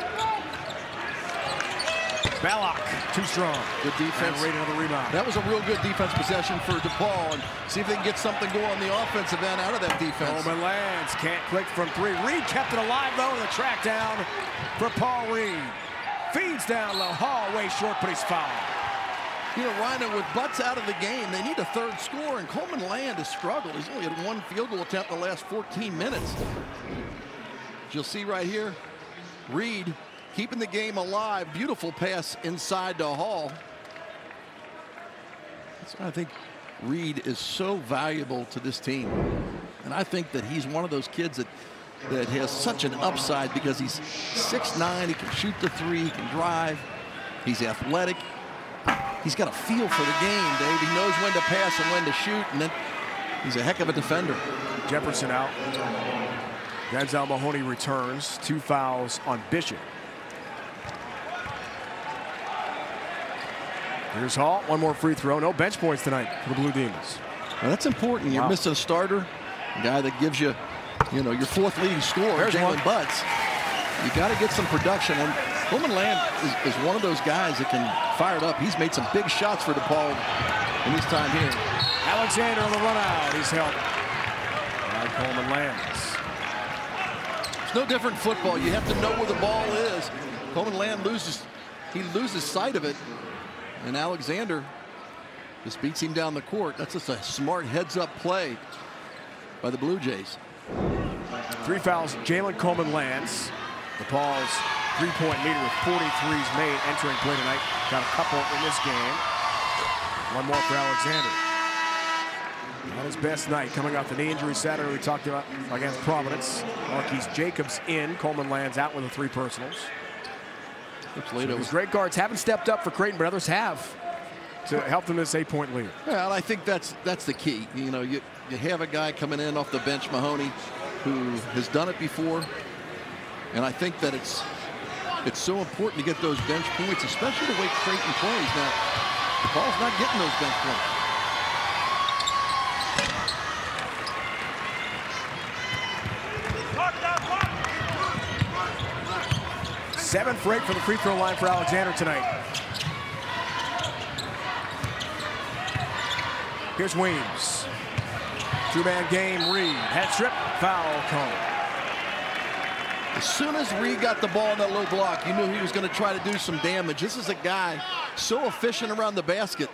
Ballock, too strong. Good defense. And Reed another rebound. That was a real good defense possession for DePaul, and see if they can get something going on the offensive end out of that defense. Coleman lands, can't click from 3. Reed kept it alive though, and the track down for Paul Reed. Feeds down low. Hall way short, but he's fouled. You know, Ryan, with Butts out of the game, they need a third score, and Coleman Land has struggled. He's only had 1 field goal attempt in the last 14 minutes. As you'll see right here, Reed keeping the game alive. Beautiful pass inside to Hall. That's why I think Reed is so valuable to this team. And I think that he's one of those kids that has such an upside because he's 6'9", he can shoot the 3, he can drive, he's athletic. He's got a feel for the game, Dave. He knows when to pass and when to shoot, and then he's a heck of a defender. Jefferson out. Denzel Mahoney returns. 2 fouls on Bishop. Here's Hall. 1 more free throw. No bench points tonight for the Blue Demons. Well, that's important. You're missing a starter, a guy that gives you, your 4th leading scorer, Jalen Butts. You got to get some production. And Coleman Land is one of those guys that can fire it up. He's made some big shots for DePaul in his time here. Alexander on the run out. He's helped by Coleman Lands. It's no different in football. You have to know where the ball is. Coleman Land loses sight of it. And Alexander just beats him down the court. That's just a smart heads-up play by the Blue Jays. 3 fouls. Jalen Coleman Lands. DePaul's 3-point leader with 43s made entering play tonight. Got a couple in this game. 1 more for Alexander. On his best night, coming off the knee injury Saturday we talked about against Providence. Marquise Jacobs in. Coleman Lands out with the 3 personals. So these great guards haven't stepped up for Creighton, but others have to help them this 8-point lead. Well, I think that's the key. You know, you have a guy coming in off the bench, Mahoney, who has done it before. And I think that it's so important to get those bench points, especially the way Creighton plays. Now, DePaul's not getting those bench points. Seven for 8 for the free throw line for Alexander tonight. Here's Weems. 2-man game, Reed. Head strip, foul call. As soon as Reed got the ball in that low block, you knew he was going to try to do some damage. This is a guy so efficient around the basket.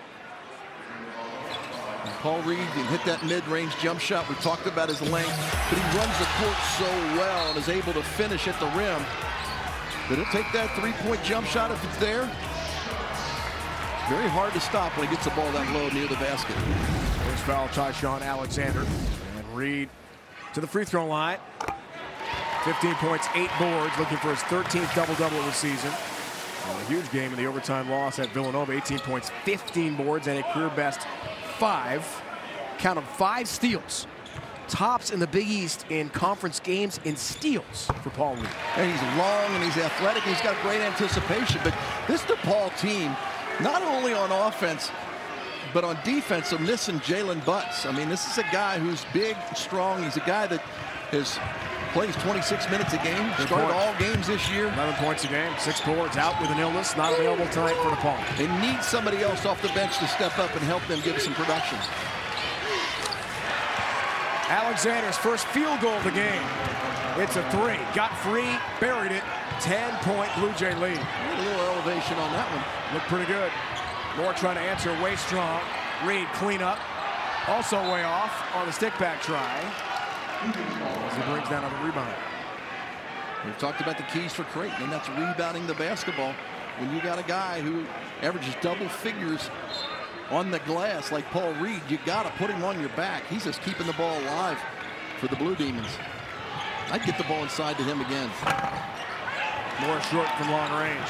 And Paul Reed can hit that mid-range jump shot. We talked about his length, but he runs the court so well and is able to finish at the rim. But he'll take that 3-point jump shot if it's there. Very hard to stop when he gets the ball that low near the basket. First foul, Tyshawn Alexander. And Reed to the free throw line. 15 points, 8 boards, looking for his 13th double-double of the season. A huge game in the overtime loss at Villanova. 18 points, 15 boards, and a career-best 5. Count of 5 steals. Tops in the Big East in conference games in steals for Paul Reed. And he's long and he's athletic and he's got great anticipation. But this DePaul team, not only on offense, but on defense, are missing Jalen Butts. I mean, this is a guy who's big, strong. He's a guy that plays 26 minutes a game. Started all games this year. 11 points a game, 6 boards, out with an illness, not available tonight for DePaul. They need somebody else off the bench to step up and help them give some production. Alexander's first field goal of the game. It's a 3. Got free, buried it. 10-point Blue Jay lead. A little elevation on that one. Looked pretty good. Moore trying to answer, way strong. Reed clean up. Also way off on the stick back try. As he brings down on the rebound. We've talked about the keys for Creighton, and that's rebounding the basketball. When you got a guy who averages double figures on the glass like Paul Reed, you got to put him on your back. He's just keeping the ball alive for the Blue Demons. I'd get the ball inside to him again. More short from long range.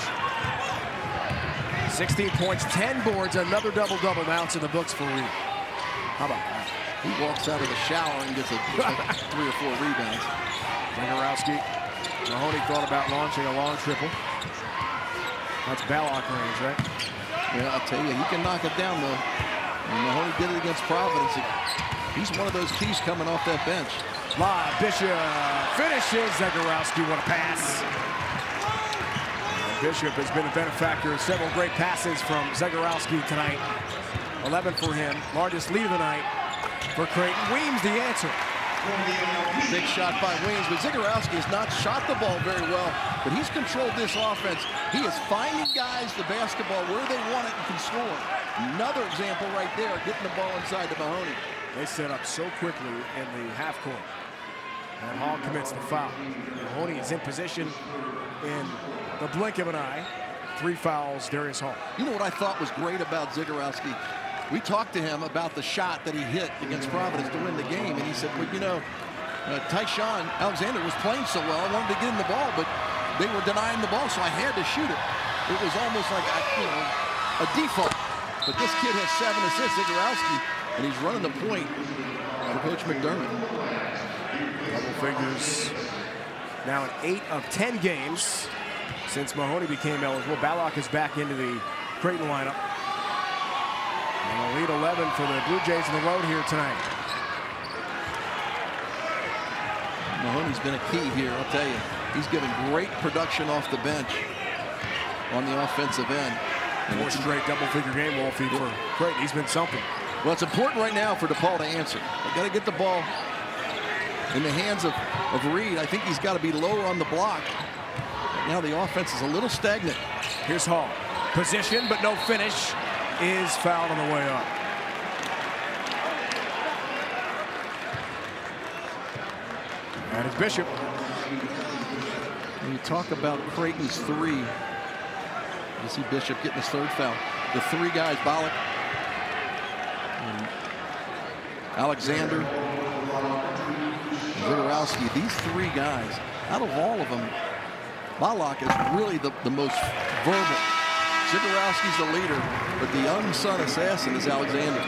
16 points, 10 boards, another double-double bounce in the books for Reed. How about that? He walks out of the shower and gets 3 or 4 rebounds. Zagorowski. Mahoney thought about launching a long triple. That's Ballock range, right? Yeah, I'll tell you, he can knock it down, though. And Mahoney did it against Providence. He's one of those keys coming off that bench. Lob, Bishop finishes. Zegarowski, what a pass. And Bishop has been a benefactor of several great passes from Zegarowski tonight. 11 for him, largest lead of the night for Creighton. Weems the answer. Big shot by Weems, but Zegarowski has not shot the ball very well, but he's controlled this offense. He is finding guys the basketball where they want it and can score. Another example right there, getting the ball inside to Mahoney. They set up so quickly in the half court. And Hall commits the foul. Mahoney is in position in the blink of an eye. 3 fouls, Darius Hall. You know what I thought was great about Zegarowski? We talked to him about the shot that he hit against Providence to win the game, and he said, well, you know, Tyshawn Alexander was playing so well, I wanted to get him the ball, but they were denying the ball, so I had to shoot it. It was almost like a default. But this kid has 7 assists, Zegarowski, and he's running the point for Coach McDermott. Double figures now in 8 of 10 games since Mahoney became eligible. Ballock is back into the Creighton lineup. And a lead 11 for the Blue Jays on the road here tonight. Mahoney's been a key here, I'll tell you. He's given great production off the bench on the offensive end. And 4 straight double-figure game, Wolfie, for Creighton. He's been something. Well, it's important right now for DePaul to answer. They've got to get the ball in the hands of Reed. I think he's got to be lower on the block. Right now the offense is a little stagnant. Here's Hall. Position, but no finish. Is fouled on the way up. And it's Bishop. When you talk about Creighton's 3, you see Bishop getting his 3rd foul. The 3 guys, Ballock, and Alexander, Zegarowski, these 3 guys, out of all of them, Ballock is really the most verbal. Zegarowski's the leader, but the unsung assassin is Alexander.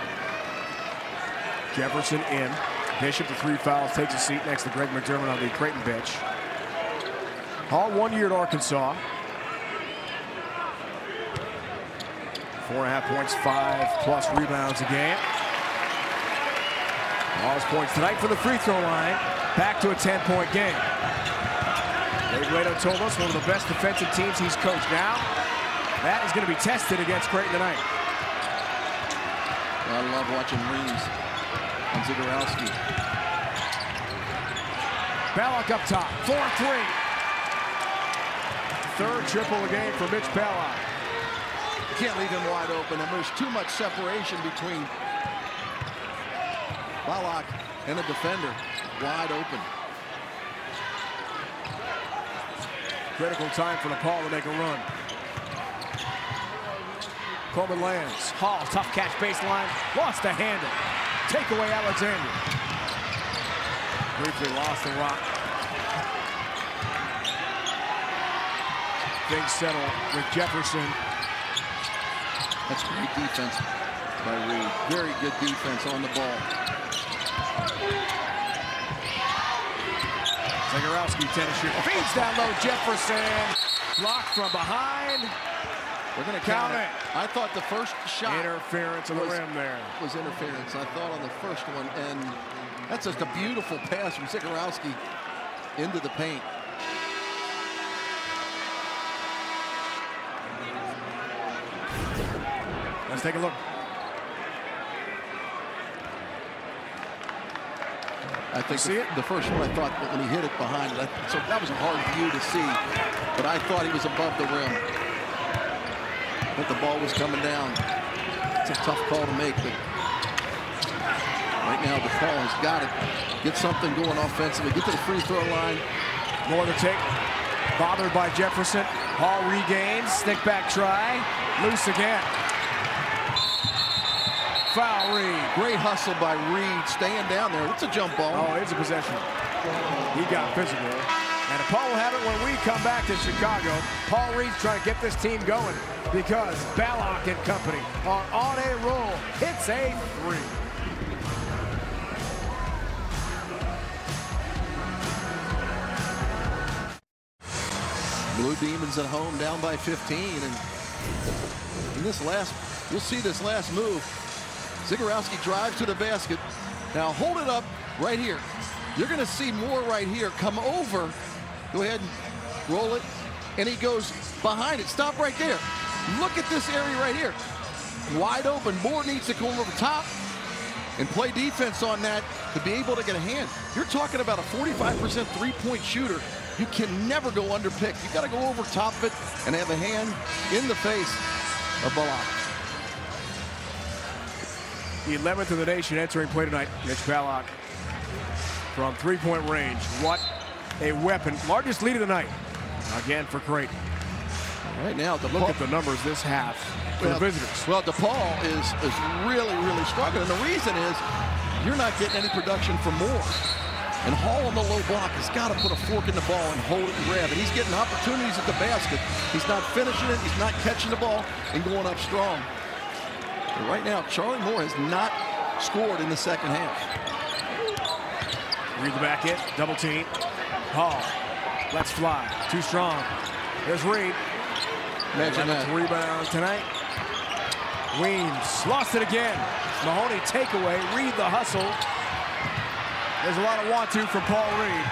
Jefferson in. Bishop, the 3 fouls, takes a seat next to Greg McDermott on the Creighton bench. Hall 1 year at Arkansas. 4.5 points, 5+ rebounds a game. Hall's points tonight for the free throw line. Back to a 10-point game. Dave Lato told us one of the best defensive teams he's coached. Now, that is going to be tested against Creighton tonight. I love watching Reeves and Zegarowski. Ballock up top, 4-3. 3rd triple a game for Mitch Ballock. You can't leave him wide open, and there's too much separation between Ballock and the defender. Wide open. Critical time for DePaul to make a run. Coleman lands. Hall, tough catch baseline. Lost the handle. Take away Alexander. Briefly lost the rock. Things settle with Jefferson. That's great defense by Reed. Very good defense on the ball. Zegarowski, tennis shooter. Feeds down low. Jefferson. Blocked from behind. We're going to count it. I thought the first shot interference on the rim there was interference. I thought on the first one, and that's just a beautiful pass from Zegarowski into the paint. Let's take a look. I think the first one, I thought when he hit it behind it, so that was a hard view to see, but I thought he was above the rim. But the ball was coming down. It's a tough call to make, but right now DePaul has got to get something going offensively. Get to the free throw line. More to take. Bothered by Jefferson. Hall regains. Stick back try. Loose again. Foul Reed. Great hustle by Reed, staying down there. It's a jump ball. Oh, it's a possession. He got physical. And DePaul will have it when we come back to Chicago. Paul Reed's trying to get this team going because Ballock and company are on a roll. Hits a 3. Blue Demons at home down by 15. And in this last, you'll see this last move. Zegarowski drives to the basket. Now hold it up right here. You're going to see Moore right here come over. Go ahead and roll it. And he goes behind it. Stop right there. Look at this area right here. Wide open. Moore needs to come over the top and play defense on that to be able to get a hand. You're talking about a 45% three-point shooter. You can never go underpick. You got to go over top of it and have a hand in the face of Ballock. The 11th in the nation entering play tonight. Mitch Ballock from three-point range. What a weapon. Largest lead of the night. Again for Creighton. Right now, look at the numbers this half for the visitors. Well, DePaul is really, really struggling. And the reason is you're not getting any production from Moore. And Hall on the low block has got to put a fork in the ball and hold it and grab it. He's getting opportunities at the basket. He's not finishing it. He's not catching the ball and going up strong. But right now, Charlie Moore has not scored in the second half. Read the back in. Double team. Hall. Let's fly. Too strong. There's Reed. Imagine that. Rebound tonight. Weems lost it again. Mahoney takeaway. Reed the hustle. There's a lot of want-to from Paul Reed.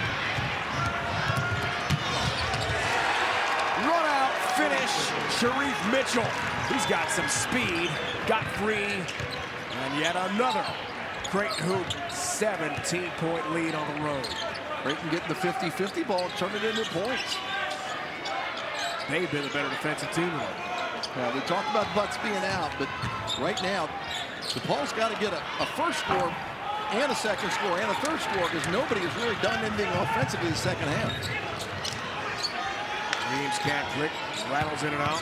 Run out, finish, Sharif Mitchell. He's got some speed, got free, and yet another Creighton hoop. 17-point lead on the road. Creighton getting the 50-50 ball and turn it into points. They've been the better defensive team tonight. Well, we talked about Butts being out, but right now, DePaul's got to get a first score and a second score and a third score because nobody has really done anything offensively in the second half. Weems can't click, rattles in and out.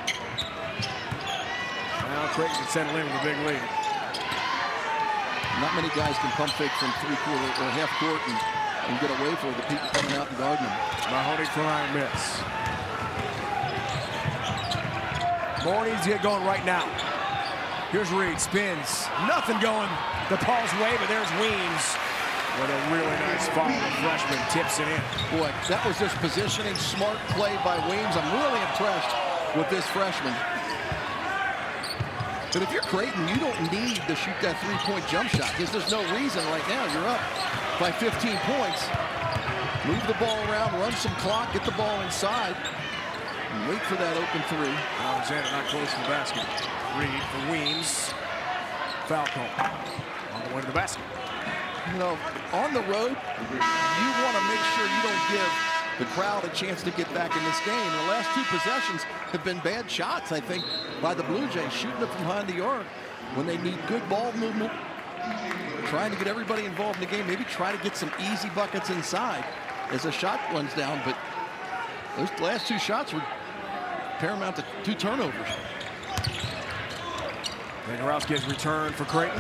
Now Creighton can settle in with a big lead. Not many guys can pump fake from three-quarter or half court and get away from the people coming out and guarding them. Mahoney trying to miss. Moore needs to get going right now. Here's Reed, spins. Nothing going DePaul's way, but there's Weems with a really nice follow. The freshman tips it in. Boy, that was just positioning, smart play by Weems. I'm really impressed with this freshman. But if you're Creighton, you don't need to shoot that three-point jump shot because there's no reason right now. You're up by 15 points. Move the ball around, run some clock, get the ball inside, and wait for that open three. Alexander not close to the basket. Reed for Weems. Foul call on the way to the basket. You know, on the road, you want to make sure you don't give the crowd a chance to get back in this game. The last two possessions have been bad shots, I think, by the Blue Jays, shooting it from behind the arc when they need good ball movement, trying to get everybody involved in the game, maybe try to get some easy buckets inside as a shot runs down, but those last two shots were paramount to 2 turnovers. Zegarowski has returned for Creighton.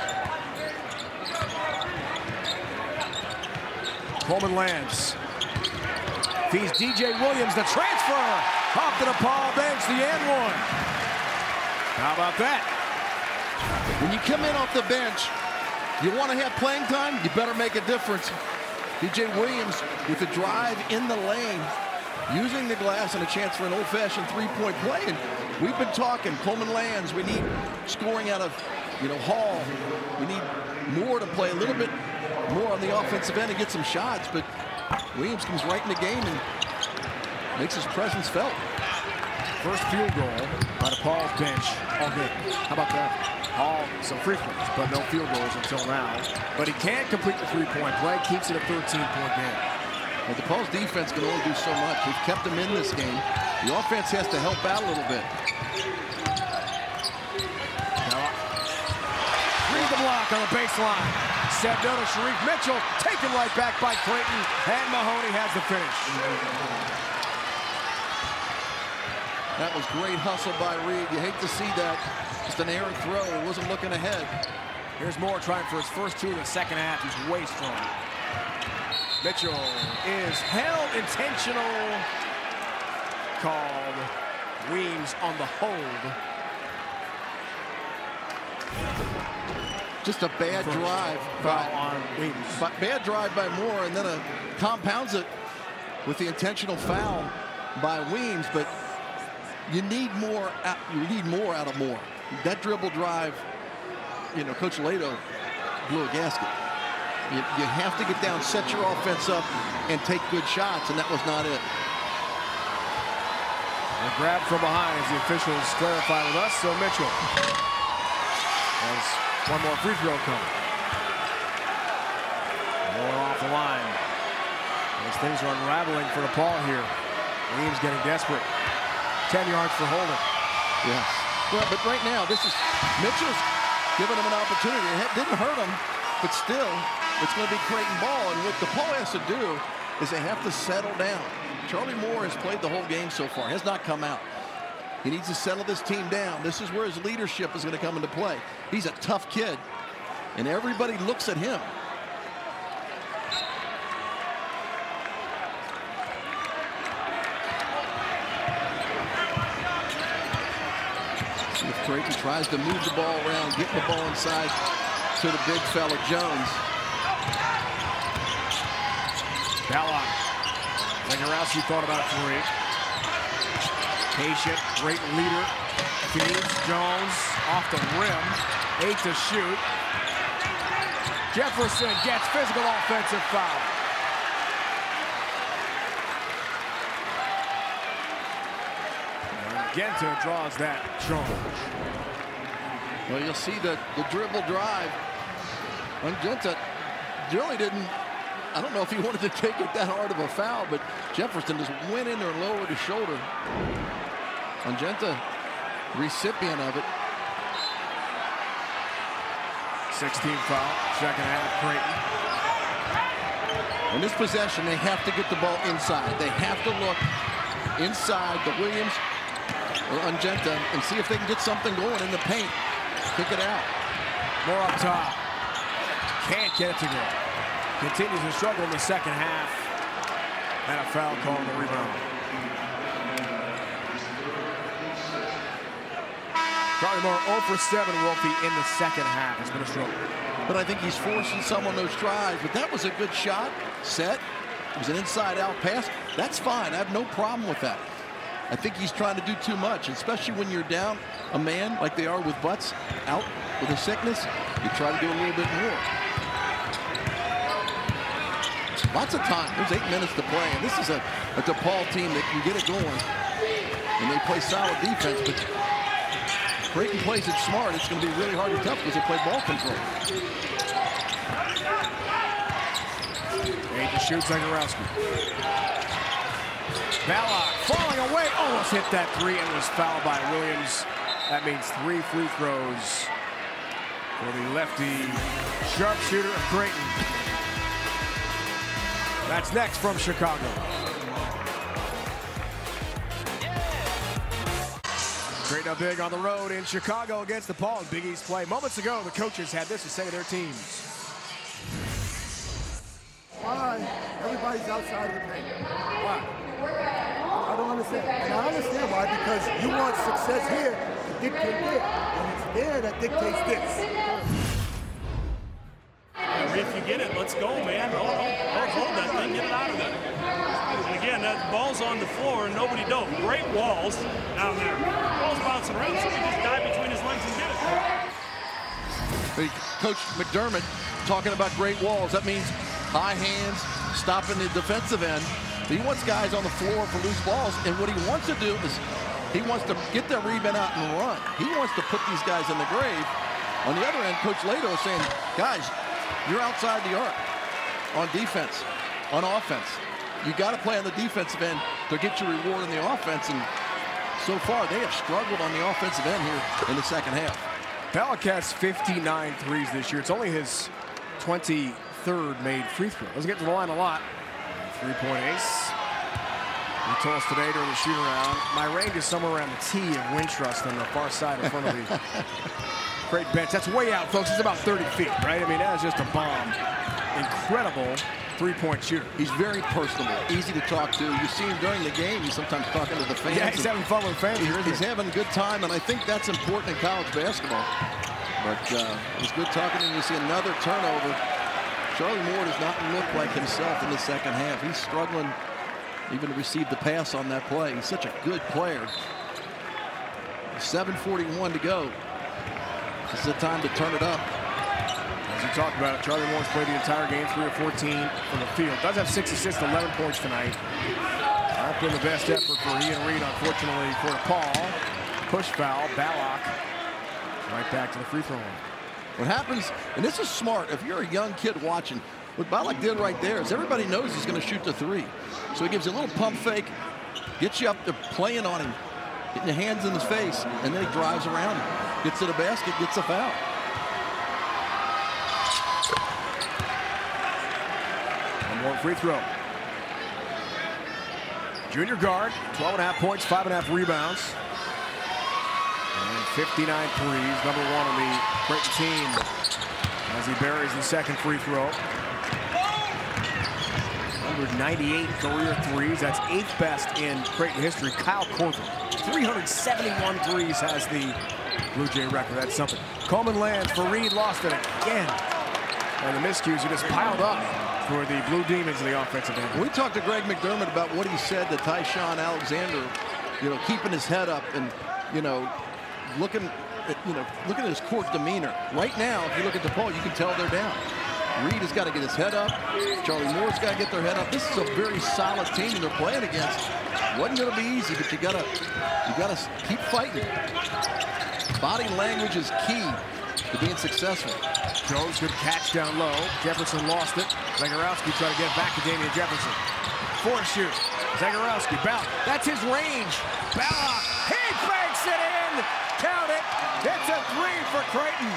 Coleman lands. Feeds DJ Williams, the transfer. Off to the DePaul bench, the and one. How about that? When you come in off the bench, you want to have playing time, you better make a difference. DJ Williams with a drive in the lane, using the glass and a chance for an old-fashioned three-point play. And we've been talking, Coleman lands, we need scoring out of, Hall. We need Moore to play a little bit more on the offensive end and get some shots, but Williams comes right in the game and makes his presence felt. First field goal by DePaul's bench all good. How about that? Hall, some free throws, but no field goals until now. But he can't complete the three-point play, keeps it a 13-point game. Well, DePaul's defense can only do so much. They've kept him in this game. The offense has to help out a little bit. Read the block on the baseline. Stepped out of Sharif Mitchell, taken right back by Creighton, and Mahoney has the finish. That was great hustle by Reed. You hate to see that. Just an errant throw. He wasn't looking ahead. Here's Moore trying for his first two of the second half. He's way strong. Mitchell is held intentional. Called. Weems on the hold. Just a bad drive on Weems. Bad drive by Moore, and then compounds it with the intentional foul by Weems. But you need more. You need more out of Moore. That dribble drive, Coach Lato blew a gasket. You have to get down, set your offense up, and take good shots, and that was not it. A grab from behind as the officials clarify with us. So Mitchell has one more free throw coming. More off the line. As things are unraveling for DePaul here. Williams getting desperate. 10 yards for holding. Yes. Well, but right now, this is Mitchell's giving him an opportunity. It didn't hurt him, but still, it's going to be Creighton ball. And what DePaul has to do is they have to settle down. Charlie Moore has played the whole game so far, has not come out. He needs to settle this team down. This is where his leadership is going to come into play. He's a tough kid, and everybody looks at him. See if Creighton tries to move the ball around, get the ball inside to the big fella Jones. Ballock. Zagorowski thought about it for it. Patient, great leader. Feeds Jones off the rim. 8 to shoot. Jefferson gets physical offensive foul. And Genta draws that charge. Well, you'll see the dribble drive. And Genta really didn't. I don't know if he wanted to take it that hard of a foul, but Jefferson just went in there and lowered his shoulder. Genta, recipient of it. 16 foul, second half, Creighton. In this possession, they have to get the ball inside. They have to look inside the Williams or Genta and see if they can get something going in the paint. Kick it out. More up top. Can't get it to go. Continues to struggle in the second half. And a foul call on the rebound. Charlie Moore 0 for 7, Wolfie, in the second half. It's been a struggle. But I think he's forcing some on those tries. But that was a good shot. Set. It was an inside-out pass. That's fine. I have no problem with that. I think he's trying to do too much, especially when you're down a man like they are with Butts out with a sickness. You try to do a little bit more. Lots of time. There's 8 minutes to play. And this is a DePaul team that can get it going. And they play solid defense. But Creighton plays it smart. It's going to be really hard and tough because they play ball control. 8 to shoot, Zagorowski. Ballock falling away. Almost hit that 3 and was fouled by Williams. That means 3 free throws for the lefty sharpshooter of Creighton. That's next from Chicago. Creighton up big on the road in Chicago against DePaul in Big East play. Moments ago, the coaches had this to say to their teams. Why everybody's outside of the paint? Why? I don't understand. And I understand why, because you want success here to dictate there. And it's there that dictates this. If you get it, let's go, man. Don't hold that thing. Get it out of there. And again, that ball's on the floor and nobody dove. Great walls down there. Ball's bouncing around, so we just dive between his legs and get it. Coach McDermott talking about great walls. That means high hands, stopping the defensive end. He wants guys on the floor for loose balls, and what he wants to do is he wants to get that rebound out and run. He wants to put these guys in the grave. On the other end, Coach Lato is saying, guys, you're outside the arc on defense, on offense. You got to play on the defensive end to get your reward in the offense, and so far they have struggled on the offensive end here in the second half. Ballock has 59 threes this year. It's only his 23rd made free throw. Doesn't get to the line a lot. 3-point ace. He told us today during the shoot around, my range is somewhere around the tee of Wintrust on the far side in front of the Creighton bench. That's way out, folks. It's about 30 feet, right? I mean, that is just a bomb. Incredible 3-point shooter. He's very personable, easy to talk to. You see him during the game. He's sometimes talking to the fans. Yeah, he's having fun with fans. He's having a good time, and I think that's important in college basketball. But it was good talking to him. You see another turnover. Charlie Moore does not look like himself in the second half. He's struggling even to receive the pass on that play. He's such a good player. 7:41 to go. This is the time to turn it up. As he talked about it. Charlie Moore's played the entire game, 3 of 14 from the field. Does have 6 assists, 11 points tonight. Not been the best effort for Ian Reed, unfortunately, for DePaul. Push foul, Ballock. Right back to the free throw line. What happens, and this is smart, if you're a young kid watching, what Ballock did right there is everybody knows he's going to shoot the 3. So he gives you a little pump fake, gets you up there playing on him, getting your hands in his face, and then he drives around him. Gets to the basket, gets a foul. One more free throw. Junior guard, 12.5 points, 5.5 rebounds. And 59 threes, number 1 on the Creighton team as he buries the second free throw. 198 career threes. That's 8th best in Creighton history. Kyle Korver, 371 threes has the Blue Jay record. That's something. Coleman lands for Reed, lost it again. And the miscues are just piled up for the Blue Demons in the offensive end. We talked to Greg McDermott about what he said to Tyshawn Alexander, keeping his head up and, looking at his court demeanor. Right now, if you look at DePaul, you can tell they're down. Reed has got to get his head up. Charlie Moore's got to get their head up. This is a very solid team they're playing against. Wasn't going to be easy, but you gotta keep fighting. Body language is key to being successful. Jones, good catch down low. Jefferson lost it. Zagorowski tried to get it back to Damian Jefferson. Force shoot. Zagorowski, Ballock. That's his range. Ballock, he banks it in. Count it. It's a 3 for Creighton.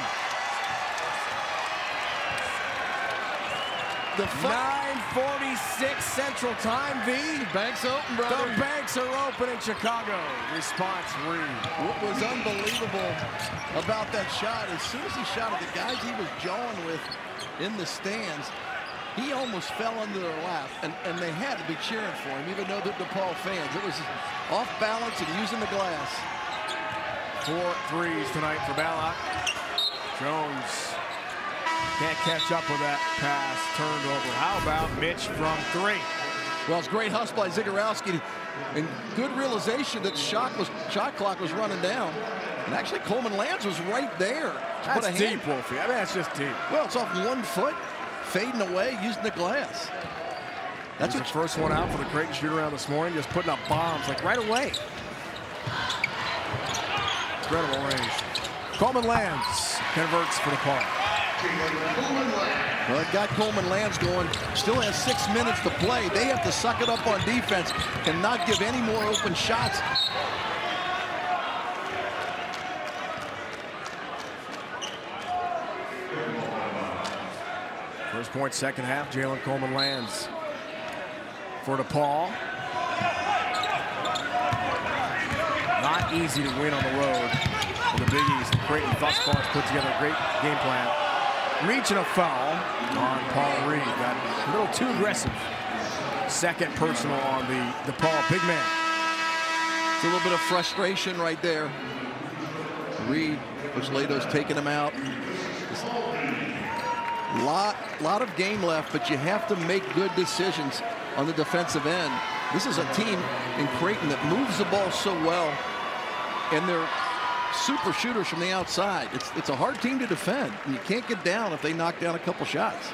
The 9:46 Central Time, V. Banks open, brother. The banks are open in Chicago. Response, Reed. What was unbelievable about that shot, as soon as he shot at the guys he was jawing with in the stands, he almost fell under their lap, and they had to be cheering for him, even though they're DePaul fans. It was off balance and using the glass. 4 threes tonight for Ballock. Jones can't catch up with that pass turned over. How about Mitch from 3? Well, it's great hustle by Zagorowski and good realization that shot clock was running down. And actually, Coleman Lands was right there. That's deep, Wolfie. I mean, that's just deep. Well, it's off 1 foot, fading away, using the glass. That's the first one out for the Creighton shoot-around this morning, just putting up bombs, like right away. Incredible range. Coleman Lands converts for the ball. Well, it got Coleman Lands going. Still has 6 minutes to play. They have to suck it up on defense and not give any more open shots. First point, second half, Jalen Coleman Lands for DePaul. Not easy to win on the road for the Big East. Creighton thus far has put together a great game plan. Reaching a foul on Paul Reed. Got a little too aggressive. Second personal on the DePaul big man. It's a little bit of frustration right there. Reed, Coach Lato's taking him out. Lot of game left, but you have to make good decisions on the defensive end. This is a team in Creighton that moves the ball so well, and they're super shooters from the outside. It's a hard team to defend, and you can't get down if they knock down a couple shots.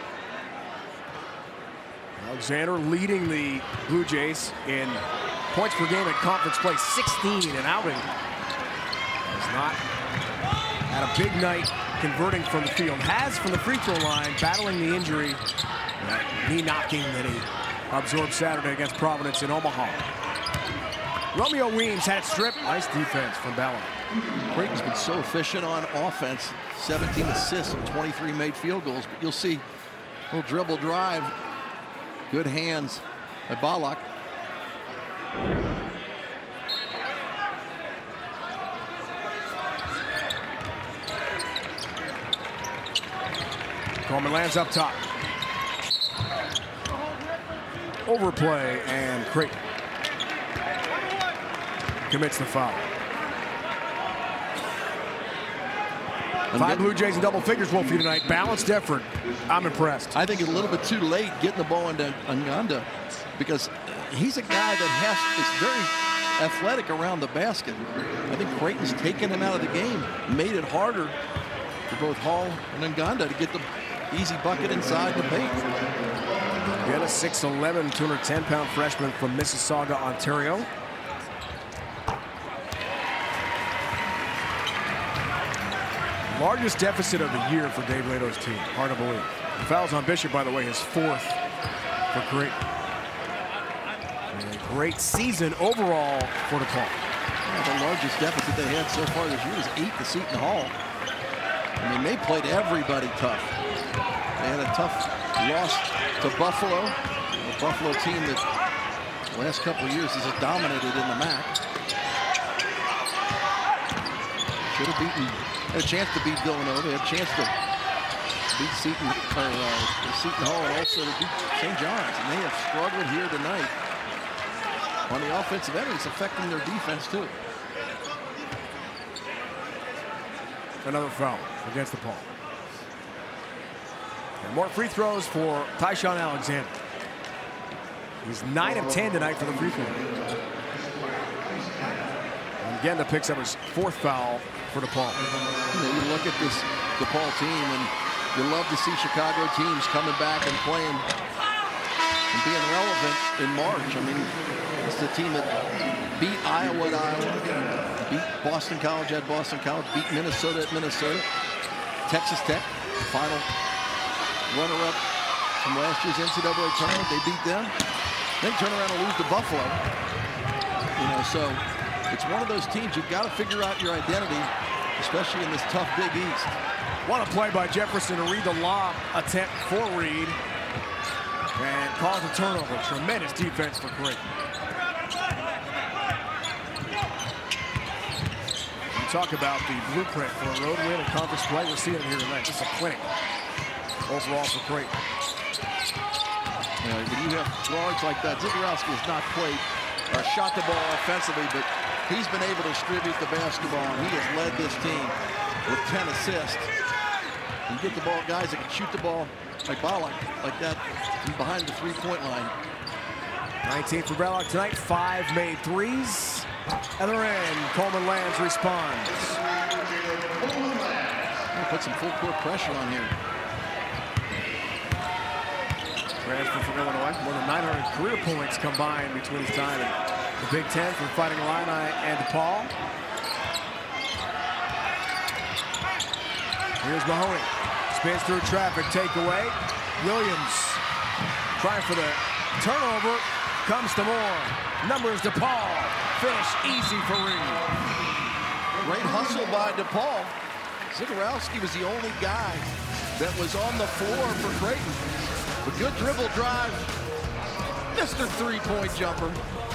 Alexander leading the Blue Jays in points per game in conference play, 16 and outing. Has not had a big night converting from the field. Has from the free throw line, battling the injury, that knee knocking that he absorbed Saturday against Providence in Omaha. Romeo Weems had it stripped. Nice defense from Ballock. Creighton's been so efficient on offense. 17 assists and 23 made field goals. But you'll see a little dribble drive. Good hands by Ballock. Coleman lands up top. Overplay, and Creighton commits the foul. 5 Blue Jays in double figures, Wolfie, tonight. Balanced effort. I'm impressed. I think it's a little bit too late getting the ball into Nganda, because he's a guy that is very athletic around the basket. I think Creighton's taken him out of the game, made it harder for both Hall and Nganda to get easy bucket inside the paint. We had a 6'11", 210-pound freshman from Mississauga, Ontario. Largest deficit of the year for Dave Lato's team. Hard to believe. The fouls on Bishop, by the way, his 4th for Creighton. And a great season overall for DePaul. Yeah, the largest deficit they had so far this year is 8 to Seton Hall. I mean, they played everybody tough. They had a tough loss to Buffalo, a Buffalo team that the last couple of years has dominated in the MAC. Should have beaten, had a chance to beat Villanova, had a chance to beat Seton Hall and also to beat St. John's, and they have struggled here tonight on the offensive end. It's affecting their defense too. Another foul against DePaul. And more free throws for Tyshawn Alexander. He's 9 of 10 tonight for the free throw. And again, that picks up his 4th foul for DePaul. You look at this DePaul team, and you love to see Chicago teams coming back and playing and being relevant in March. I mean, it's the team that beat Iowa at Iowa, beat Boston College at Boston College, beat Minnesota at Minnesota, Texas Tech, final runner-up from last year's NCAA tournament. They beat them, then turn around and lose to Buffalo. You know, so it's one of those teams you've got to figure out your identity, especially in this tough Big East. What a play by Jefferson to read the lob attempt for Reed and cause a turnover. Tremendous defense for Creighton. You talk about the blueprint for a road win and conference play. We're seeing it here tonight. It's a clinic overall for Creighton. When you have guards like that, Zagorowski has not played or shot the ball offensively, but he's been able to distribute the basketball, and he has led this team with 10 assists. You get the ball, guys that can shoot the ball like Ballock, like that, from behind the three-point line. 19 for Ballock tonight, 5 made threes. Other end, Coleman lands, responds. Put some full court pressure on here. Transfer from Illinois, more than 900 career points combined between his time in the Big Ten for Fighting Illini and DePaul. Here's Mahoney, spins through traffic, takeaway. Williams trying for the turnover, comes to Moore. Numbers DePaul, finish easy for Reed. Great hustle by DePaul. Zagorowski was the only guy that was on the floor for Creighton. A good dribble drive. Mr. Three-point jumper.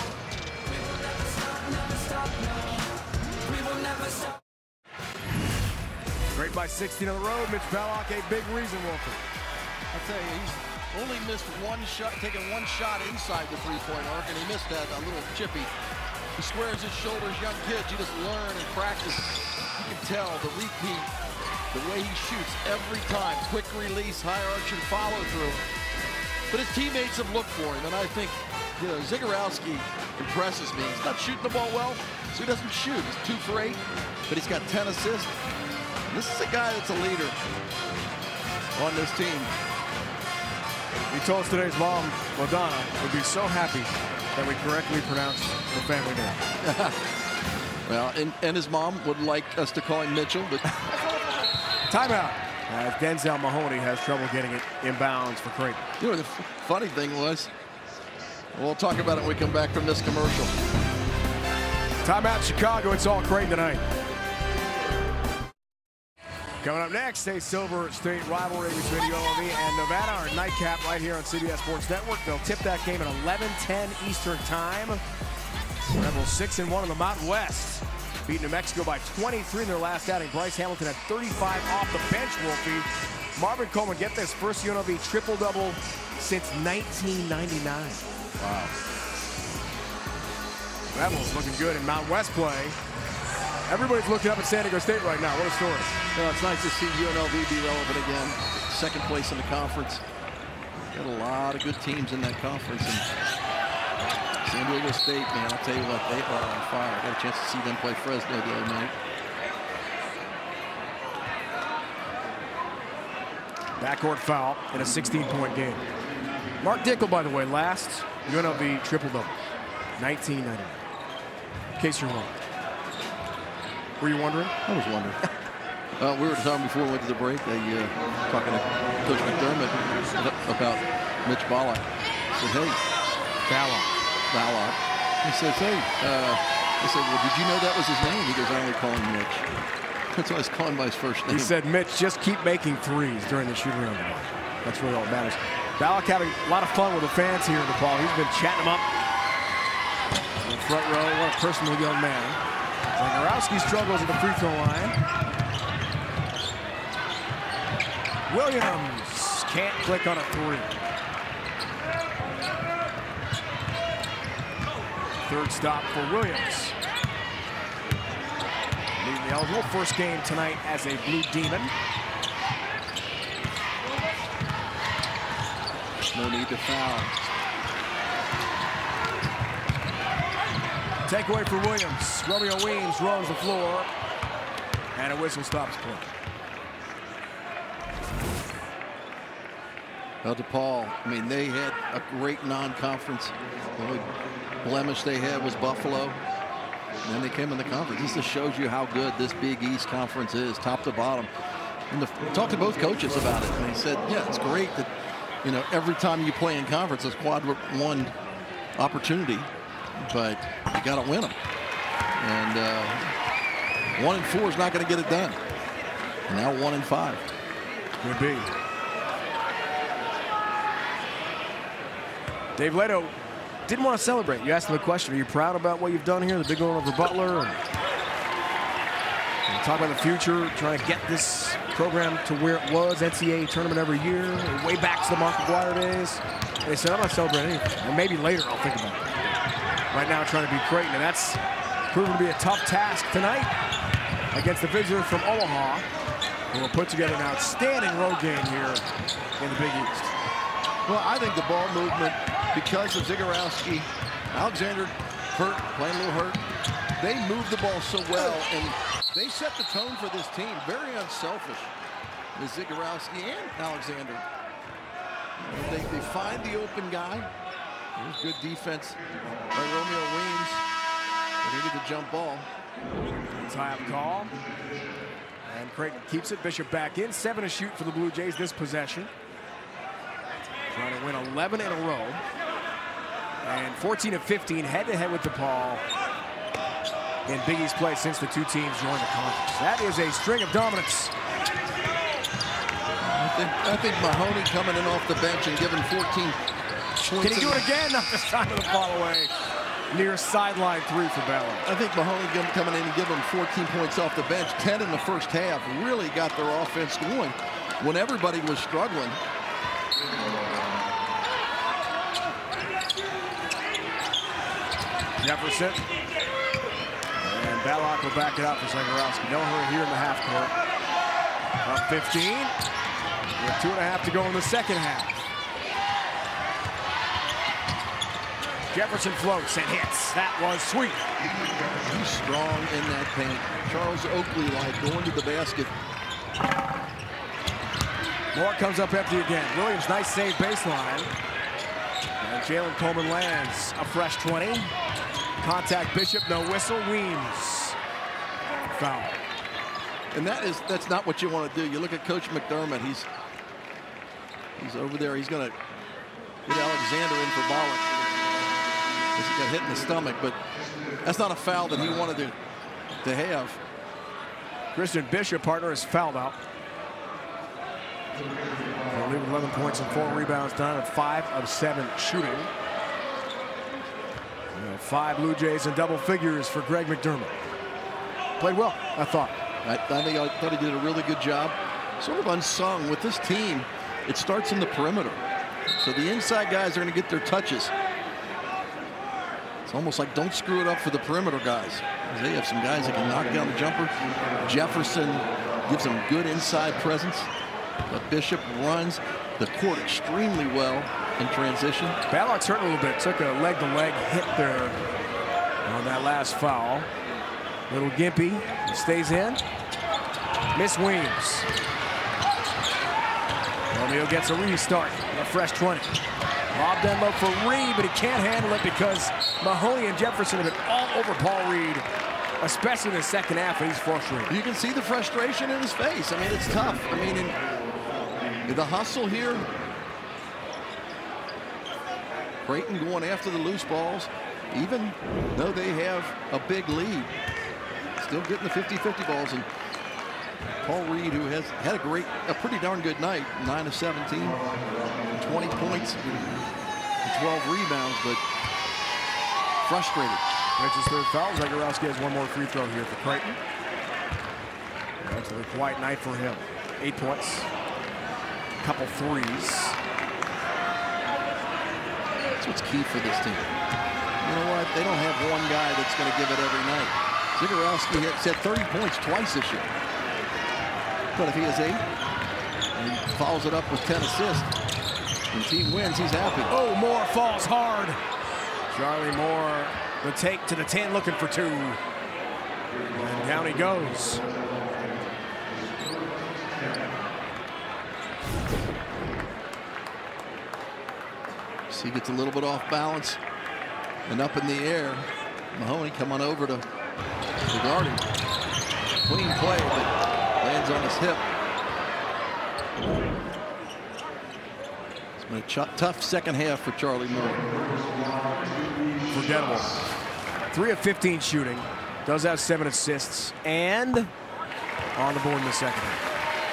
Great by 16 on the road. Mitch Ballock, a big reason, Walker. I'll tell you, he's only missed one shot, taken one shot inside the three-point arc, and he missed that, a little chippy. He squares his shoulders. Young kids, you just learn and practice. You can tell the repeat, the way he shoots every time. Quick release, high arch, and follow through. But his teammates have looked for him, and I think, you know, Zagorowski impresses me. He's not shooting the ball well, so he doesn't shoot. He's 2 for 8, but he's got 10 assists. And this is a guy that's a leader on this team. He told us today's mom, Madonna, would be so happy that we correctly pronounced the family name. Well, and his mom would like us to call him Mitchell, but... Timeout. As Denzel Mahoney has trouble getting it inbounds for Creighton. You know, the funny thing was, we'll talk about it when we come back from this commercial. Timeout Chicago. It's all Creighton tonight. Coming up next, a Silver State rivalry between UNLV and Nevada. Our nightcap right here on CBS Sports Network. They'll tip that game at 11:10 Eastern Time. Rebels 6-1 in the Mountain West. Beat New Mexico by 23 in their last outing. Bryce Hamilton had 35 off the bench, Wolfie. Marvin Coleman, get this, first UNLV triple-double since 1999. Wow. Rebels looking good in Mountain West play. Everybody's looking up at San Diego State right now. What a story. Well, it's nice to see UNLV be relevant again. Second place in the conference. Got a lot of good teams in that conference. And San Diego State, man, I'll tell you what, they are on fire. I got a chance to see them play Fresno the other night. Backcourt foul in a 16-point game. Mark Dickel, by the way, last UNLV triple-double, 1999. In case you're wondering. Were you wondering? I was wondering. We were talking before we went to the break. Talking to Coach McDermott about Mitch Ballock. He said, hey, Ballock. He says, hey, I said, well, did you know that was his name? He goes, I only call him Mitch. That's why I was calling by his first name. He said, Mitch, just keep making threes during the shoot-around. That's really all that matters. Ballock having a lot of fun with the fans here in DePaul. He's been chatting them up in the front row. What a personal young man. Zagorowski struggles at the free throw line. Williams can't click on a three. Third stop for Williams. Leading the eligible first game tonight as a Blue Demon. No need to foul. Takeaway for Williams. Romeo Weems roams the floor. And a whistle stops play. Well, DePaul, I mean, they had a great non-conference. The only blemish they had was Buffalo. And then they came in the conference. This just shows you how good this Big East conference is, top to bottom. And talked to both coaches about it, and they said, yeah, it's great that, you know, every time you play in conference, it's quad one opportunity, but you got to win them. And 1-4 is not going to get it done. And now 1-5. Could be. Dave Leto didn't want to celebrate. You asked him the question, are you proud about what you've done here? The big one over Butler. And talk about the future, trying to get this program to where it was, NCAA tournament every year, way back to the Mark McGuire days. They said, I'm not celebrating anything. And maybe later I'll think about it. Right now trying to beat Creighton, and that's proven to be a tough task tonight against the visitors from Omaha, who will put together an outstanding road game here in the Big East. Well, I think the ball movement, because of Zagorowski, Alexander hurt, playing a little hurt, they move the ball so well, and they set the tone for this team. Very unselfish with Zagorowski and Alexander. They find the open guy. There's good defense by Romeo Weems. But he did the jump ball. Time call. And Creighton keeps it. Bishop back in. 7 to shoot for the Blue Jays this possession. Trying to win 11 in a row. And 14 of 15 head-to-head with DePaul in Big East play since the two teams joined the conference. That is a string of dominance. I think Mahoney coming in off the bench and giving 14 points. Can he do it again? Not this time of the fall away. Near sideline 3 for Ballock. I think Mahoney coming in and giving them 14 points off the bench, 10 in the first half, really got their offense going when everybody was struggling. Jefferson. And Ballock will back it out for Zagorowski. No hurry here in the half court. Up 15. With 2.5 to go in the second half. Jefferson floats and hits. That was sweet. He's strong in that paint. Charles Oakley-like going to the basket. Moore comes up empty again. Williams, nice save baseline. And Jalen Coleman lands a fresh 20. Contact Bishop, no whistle. Weems. Foul. And that's not what you want to do. You look at Coach McDermott. He's over there. He's going to get Alexander in for Ballock. He got hit in the stomach, but that's not a foul that he wanted to have. Christian Bishop, partner, is fouled out. He'll leave 11 points and 4 rebounds tonight at 5 of 7 shooting. 5 Blue Jays in double figures for Greg McDermott. Played well, I thought. I thought he did a really good job. Sort of unsung with this team. It starts in the perimeter. So the inside guys are going to get their touches. It's almost like don't screw it up for the perimeter guys. They have some guys that can knock down the jumper. Jefferson gives them good inside presence. But Bishop runs the court extremely well in transition. Ballock's hurt a little bit. Took a leg-to-leg hit there on that last foul. Little gimpy. Stays in. Miss Weems. Romeo gets a restart, a fresh 20. Lobbed in low for Reed, but he can't handle it because Mahoney and Jefferson have been all over Paul Reed, especially in the second half, and he's frustrated. You can see the frustration in his face. I mean, it's tough. I mean, in the hustle here, Creighton going after the loose balls, even though they have a big lead, still getting the 50-50 balls. And Paul Reed, who has had a pretty darn good night, 9 of 17, 20 points, and 12 rebounds, but frustrated. Mitch's third foul. Zegarowski has one more free throw here for Creighton. Relatively quiet night for him. 8 points, a couple threes. That's what's key for this team. You know what? They don't have one guy that's going to give it every night. Zegarowski has had 30 points twice this year. But if he has 8 and he follows it up with 10 assists, and the team wins, he's happy. Oh, Moore falls hard. Charlie Moore, the take to the 10, looking for 2. And down he goes. He gets a little bit off balance and up in the air. Mahoney coming over to guard him. Clean play, but lands on his hip. It's been a tough second half for Charlie Moore. Forgettable. 3 of 15 shooting. Does have 7 assists and on the board in the second half.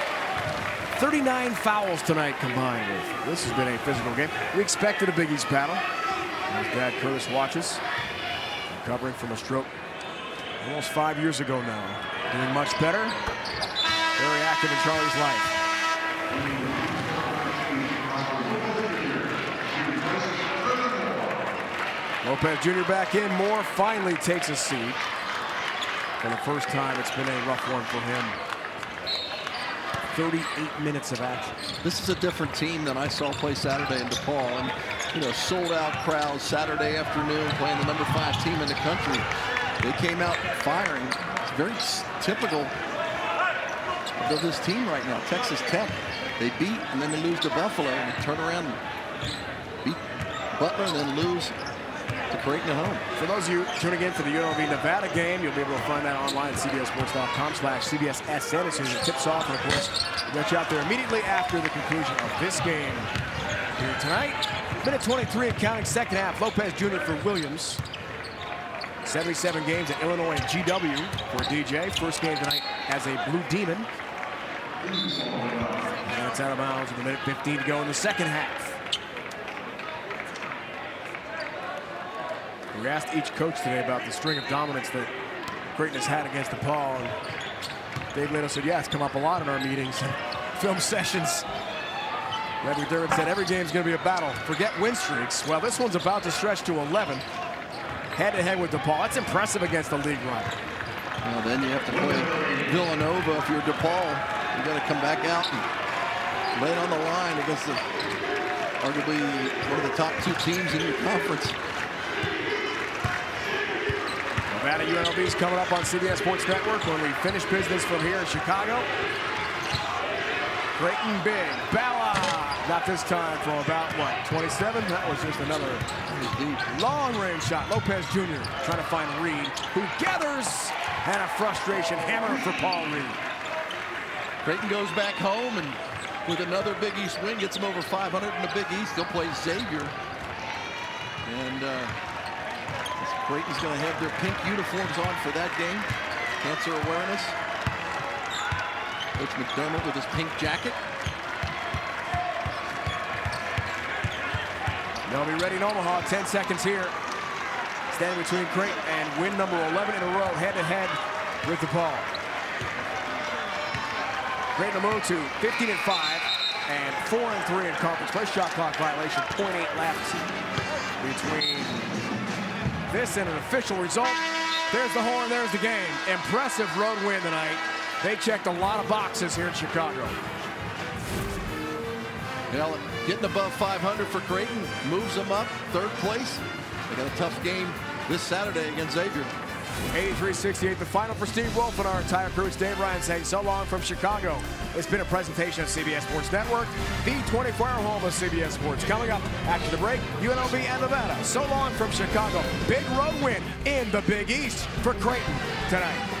39 fouls tonight combined. This has been a physical game. We expected a Big East battle. His dad Curtis watches, recovering from a stroke almost 5 years ago now. Doing much better. Very active in Charlie's life. Lopez Jr. back in. Moore finally takes a seat. For the first time, it's been a rough one for him. 38 minutes of action. This is a different team than I saw play Saturday in DePaul. And, you know, sold out crowds Saturday afternoon playing the number 5 team in the country. They came out firing. It's very typical of this team right now. Texas Tech, they beat and then they lose to Buffalo and turn around and beat Butler and then lose to Creighton at home. For those of you tuning in for the UNLV Nevada game, you'll be able to find that online at cbssports.com/CBSSN as soon as it tips off. And of course, we'll get you out there immediately after the conclusion of this game here tonight. Minute 23 and counting, second half. Lopez Jr. for Williams. 77 games at Illinois and GW for DJ. First game tonight as a Blue Demon. And it's out of bounds with a minute 15 to go in the second half. We asked each coach today about the string of dominance that Creighton has had against DePaul. And Dave Leno said, yeah, it's come up a lot in our meetings and film sessions. Red McDermott said every game's going to be a battle. Forget win streaks. Well, this one's about to stretch to 11. Head-to-head with DePaul. That's impressive against the league rival. Well, then you have to play Villanova. If you're DePaul, you got to come back out and lay it on the line against arguably one of the top 2 teams in your conference. Nevada UNLV is coming up on CBS Sports Network when we finish business from here in Chicago. Creighton big. Ballock. Not this time from about, what, 27? That was just another long-range shot. Lopez Jr. trying to find Reed, who gathers, and a frustration hammer for Paul Reed. Creighton goes back home and with another Big East win, gets them over 500 in the Big East. They'll play Xavier. And Creighton's going to have their pink uniforms on for that game. Cancer awareness. Coach McDermott with his pink jacket. They'll be ready in Omaha. 10 seconds here. Standing between Creighton and win number 11 in a row, head-to-head with DePaul. Creighton will move to 15-5 and 4-3 in conference play. Shot clock violation, 0.8 left between this and an official result. There's the horn, there's the game. Impressive road win tonight. They checked a lot of boxes here in Chicago. Well, getting above 500 for Creighton moves them up, 3rd place. They got a tough game this Saturday against Xavier. 83-68, the final for Steve Wolf and our entire crew. It's Dave Ryan saying so long from Chicago. It's been a presentation of CBS Sports Network, the 24-hour home of CBS Sports. Coming up after the break, UNLV and Nevada. So long from Chicago. Big road win in the Big East for Creighton tonight.